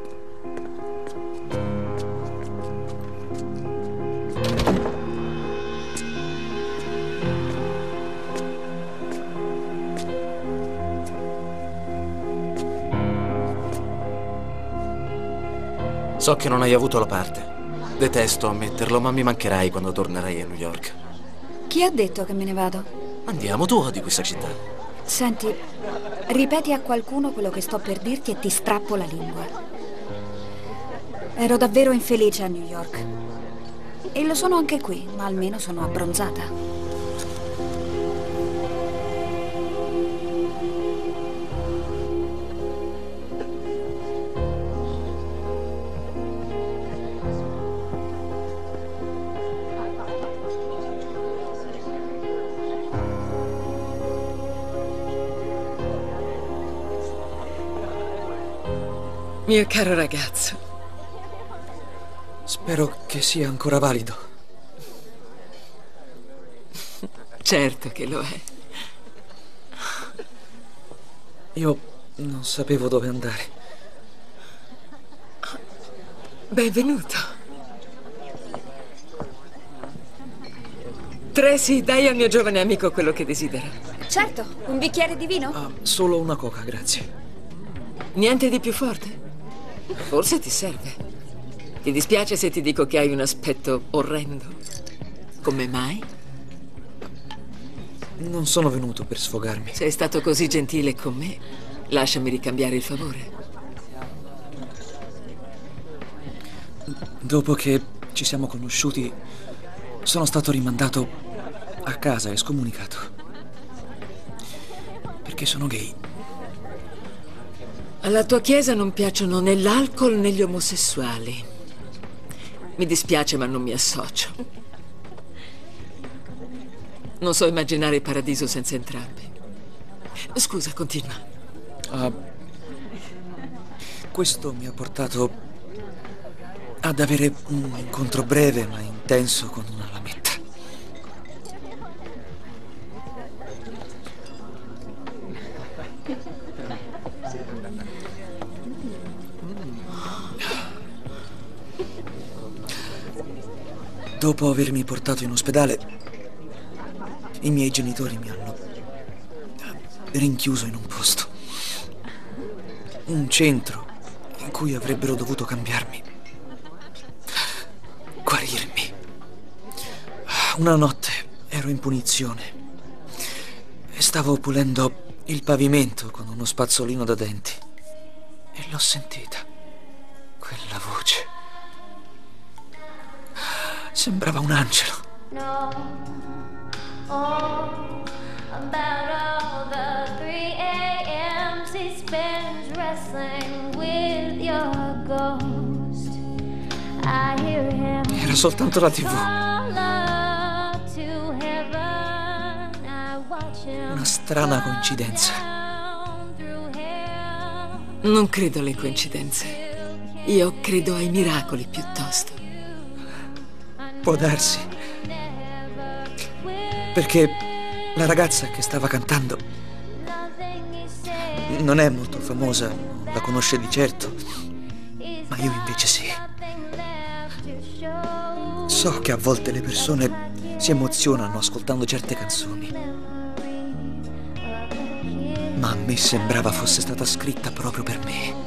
So che non hai avuto la parte. Detesto ammetterlo, ma mi mancherai quando tornerai a New York. Chi ha detto che me ne vado? Andiamo, tu odi questa città. Senti, ripeti a qualcuno quello che sto per dirti e ti strappo la lingua. Ero davvero infelice a New York. E lo sono anche qui, ma almeno sono abbronzata. Mio caro ragazzo. Spero che sia ancora valido. Certo che lo è. Io non sapevo dove andare. Benvenuto. Tracy, dai al mio giovane amico quello che desidera. Certo, un bicchiere di vino? Ah, solo una coca, grazie. Niente di più forte? Forse ti serve. Ti dispiace se ti dico che hai un aspetto orrendo? Come mai? Non sono venuto per sfogarmi. Sei stato così gentile con me. Lasciami ricambiare il favore. Dopo che ci siamo conosciuti, sono stato rimandato a casa e scomunicato. Perché sono gay. Alla tua chiesa non piacciono né l'alcol né gli omosessuali. Mi dispiace, ma non mi associo. Non so immaginare il paradiso senza entrambi. Scusa, continua. Uh, questo mi ha portato ad avere un incontro breve ma intenso con una lametta. Dopo avermi portato in ospedale, i miei genitori mi hanno rinchiuso in un posto. Un centro in cui avrebbero dovuto cambiarmi. Guarirmi. Una notte ero in punizione e stavo pulendo il pavimento con uno spazzolino da denti. E l'ho sentita. Quella voce. Sembrava un angelo. No, oh, about all the three a m he spends wrestling with your ghost. I hear him. Era soltanto la tivù. To heaven, I watch him. Una strana coincidenza. Through hell, Non credo alle coincidenze. Io credo ai miracoli piuttosto. Può darsi. Perché la ragazza che stava cantando non è molto famosa, la conosce di certo, ma io invece sì. So che a volte le persone si emozionano ascoltando certe canzoni, ma a me sembrava fosse stata scritta proprio per me.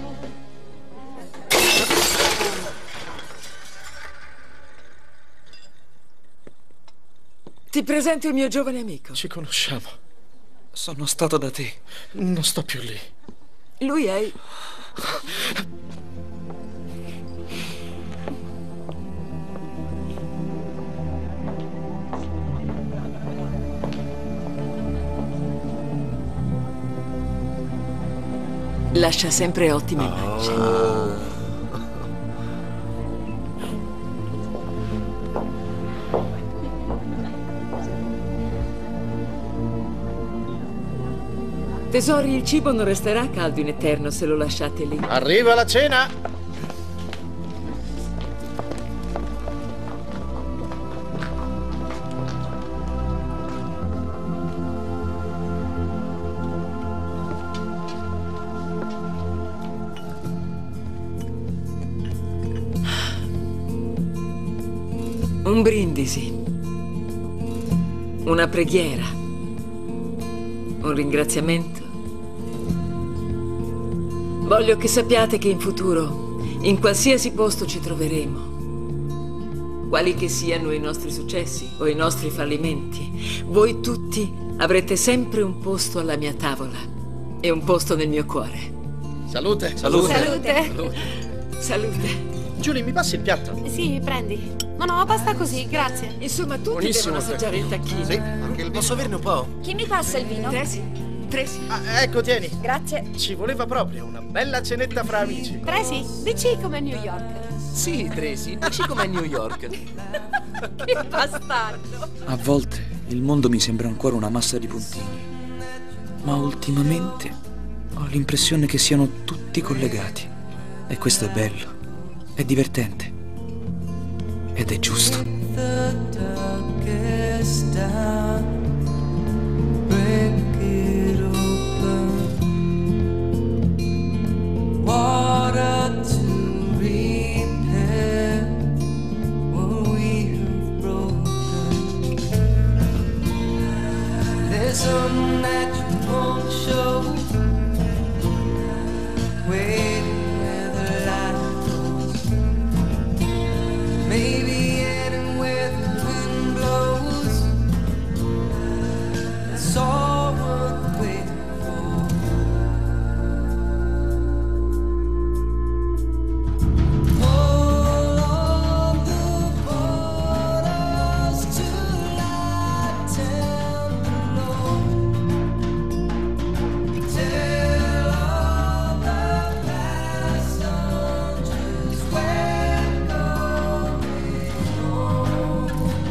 Ti presento il mio giovane amico. Ci conosciamo. Sono stato da te. Non sto più lì. Lui è... Lascia sempre ottime immagini. Oh. Tesori, il cibo non resterà caldo in eterno se lo lasciate lì. Arriva la cena! Un brindisi, una preghiera, un ringraziamento. Voglio che sappiate che in futuro, in qualsiasi posto ci troveremo, quali che siano i nostri successi o i nostri fallimenti, voi tutti avrete sempre un posto alla mia tavola e un posto nel mio cuore. Salute! Salute! Salute! Salute! Salute! Giulie, mi passi il piatto? Sì, prendi. No, no, basta così, grazie. Insomma, tutti Buonissimo devono assaggiare il tacchino. Sì, anche il Posso averne un po'? Chi mi passa il vino? Tracy? Tracy? Ah, ecco, tieni. Grazie. Ci voleva proprio una bella cenetta fra amici. Tracy, dici come New York. Sì, Tracy, dici com'è New York. Che bastardo. A volte il mondo mi sembra ancora una massa di puntini, ma ultimamente ho l'impressione che siano tutti collegati. E questo è bello, è divertente ed è giusto. Water to repair what we have broken. There's some that you won't show. Waiting where the light goes. Maybe ending where the wind blows. It's all worth waiting for. All of the borders to light and below. Tell all the passengers we're going home.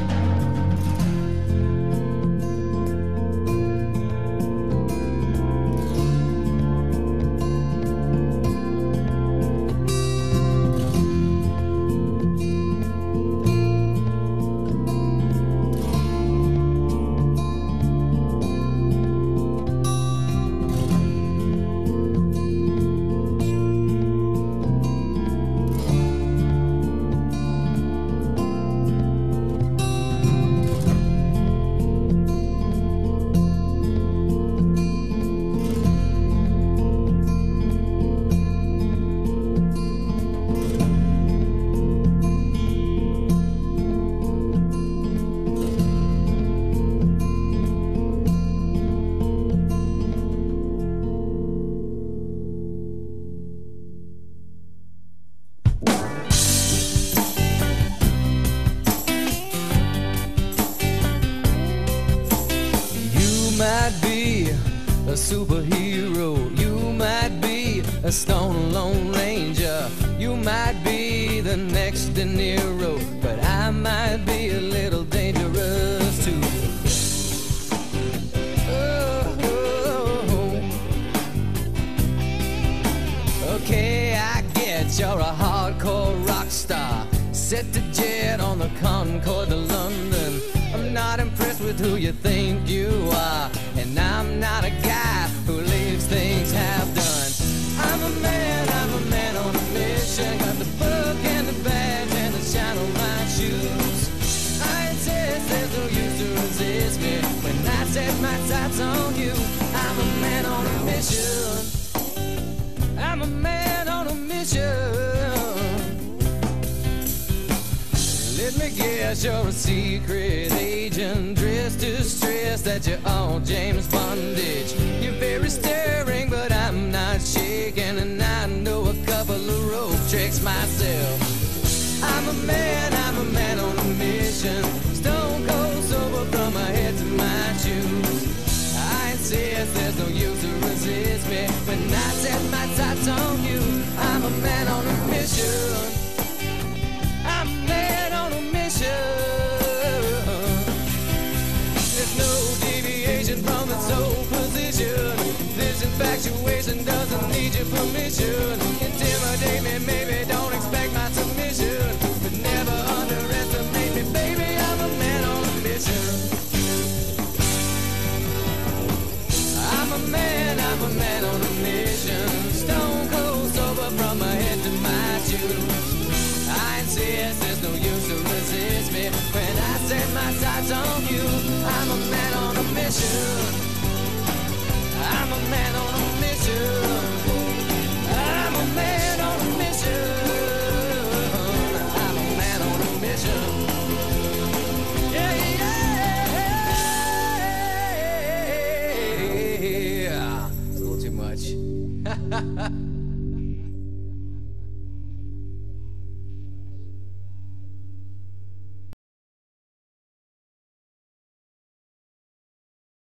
You might be a superhero. You might be a stone lone ranger. You might be the next De Niro, but I might be a little dangerous too. Oh, oh, oh. Okay, I get you're a hardcore rock star, set to jet on the Concorde to London. I'm not impressed with who you think you are, and I'm not a guy who leaves things half done. I'm a man, I'm a man on a mission, got the book and the badge and the shine on my shoes. I insist there's no use to resist me when I set my sights on you. I'm a man on a mission, I'm a man on a mission. Let me guess, you're a secret agent, dressed to stress that you're all James Bondage. You're very stirring, but I'm not shaking, and I know a couple of rope tricks myself. I'm a man, I'm a man on a mission, stone cold sober from my head to my shoes. I insist there's no use to resist me when I set my sights on you. I'm a man on a mission, I'm a man on a mission. There's no deviation from the sole position. This infatuation doesn't need your permission. Intimidate me, maybe don't expect my submission, but never underestimate me, baby. I'm a man on a mission. I'm a man, I'm a man on a mission, stone cold sober from my head to my shoes. I insist there's no use to resist me when I set my sights on you. I'm a man on a mission, I'm a man on a mission, I'm a man on a mission, I'm a man on a mission. Yeah, yeah, yeah. It's a little too much.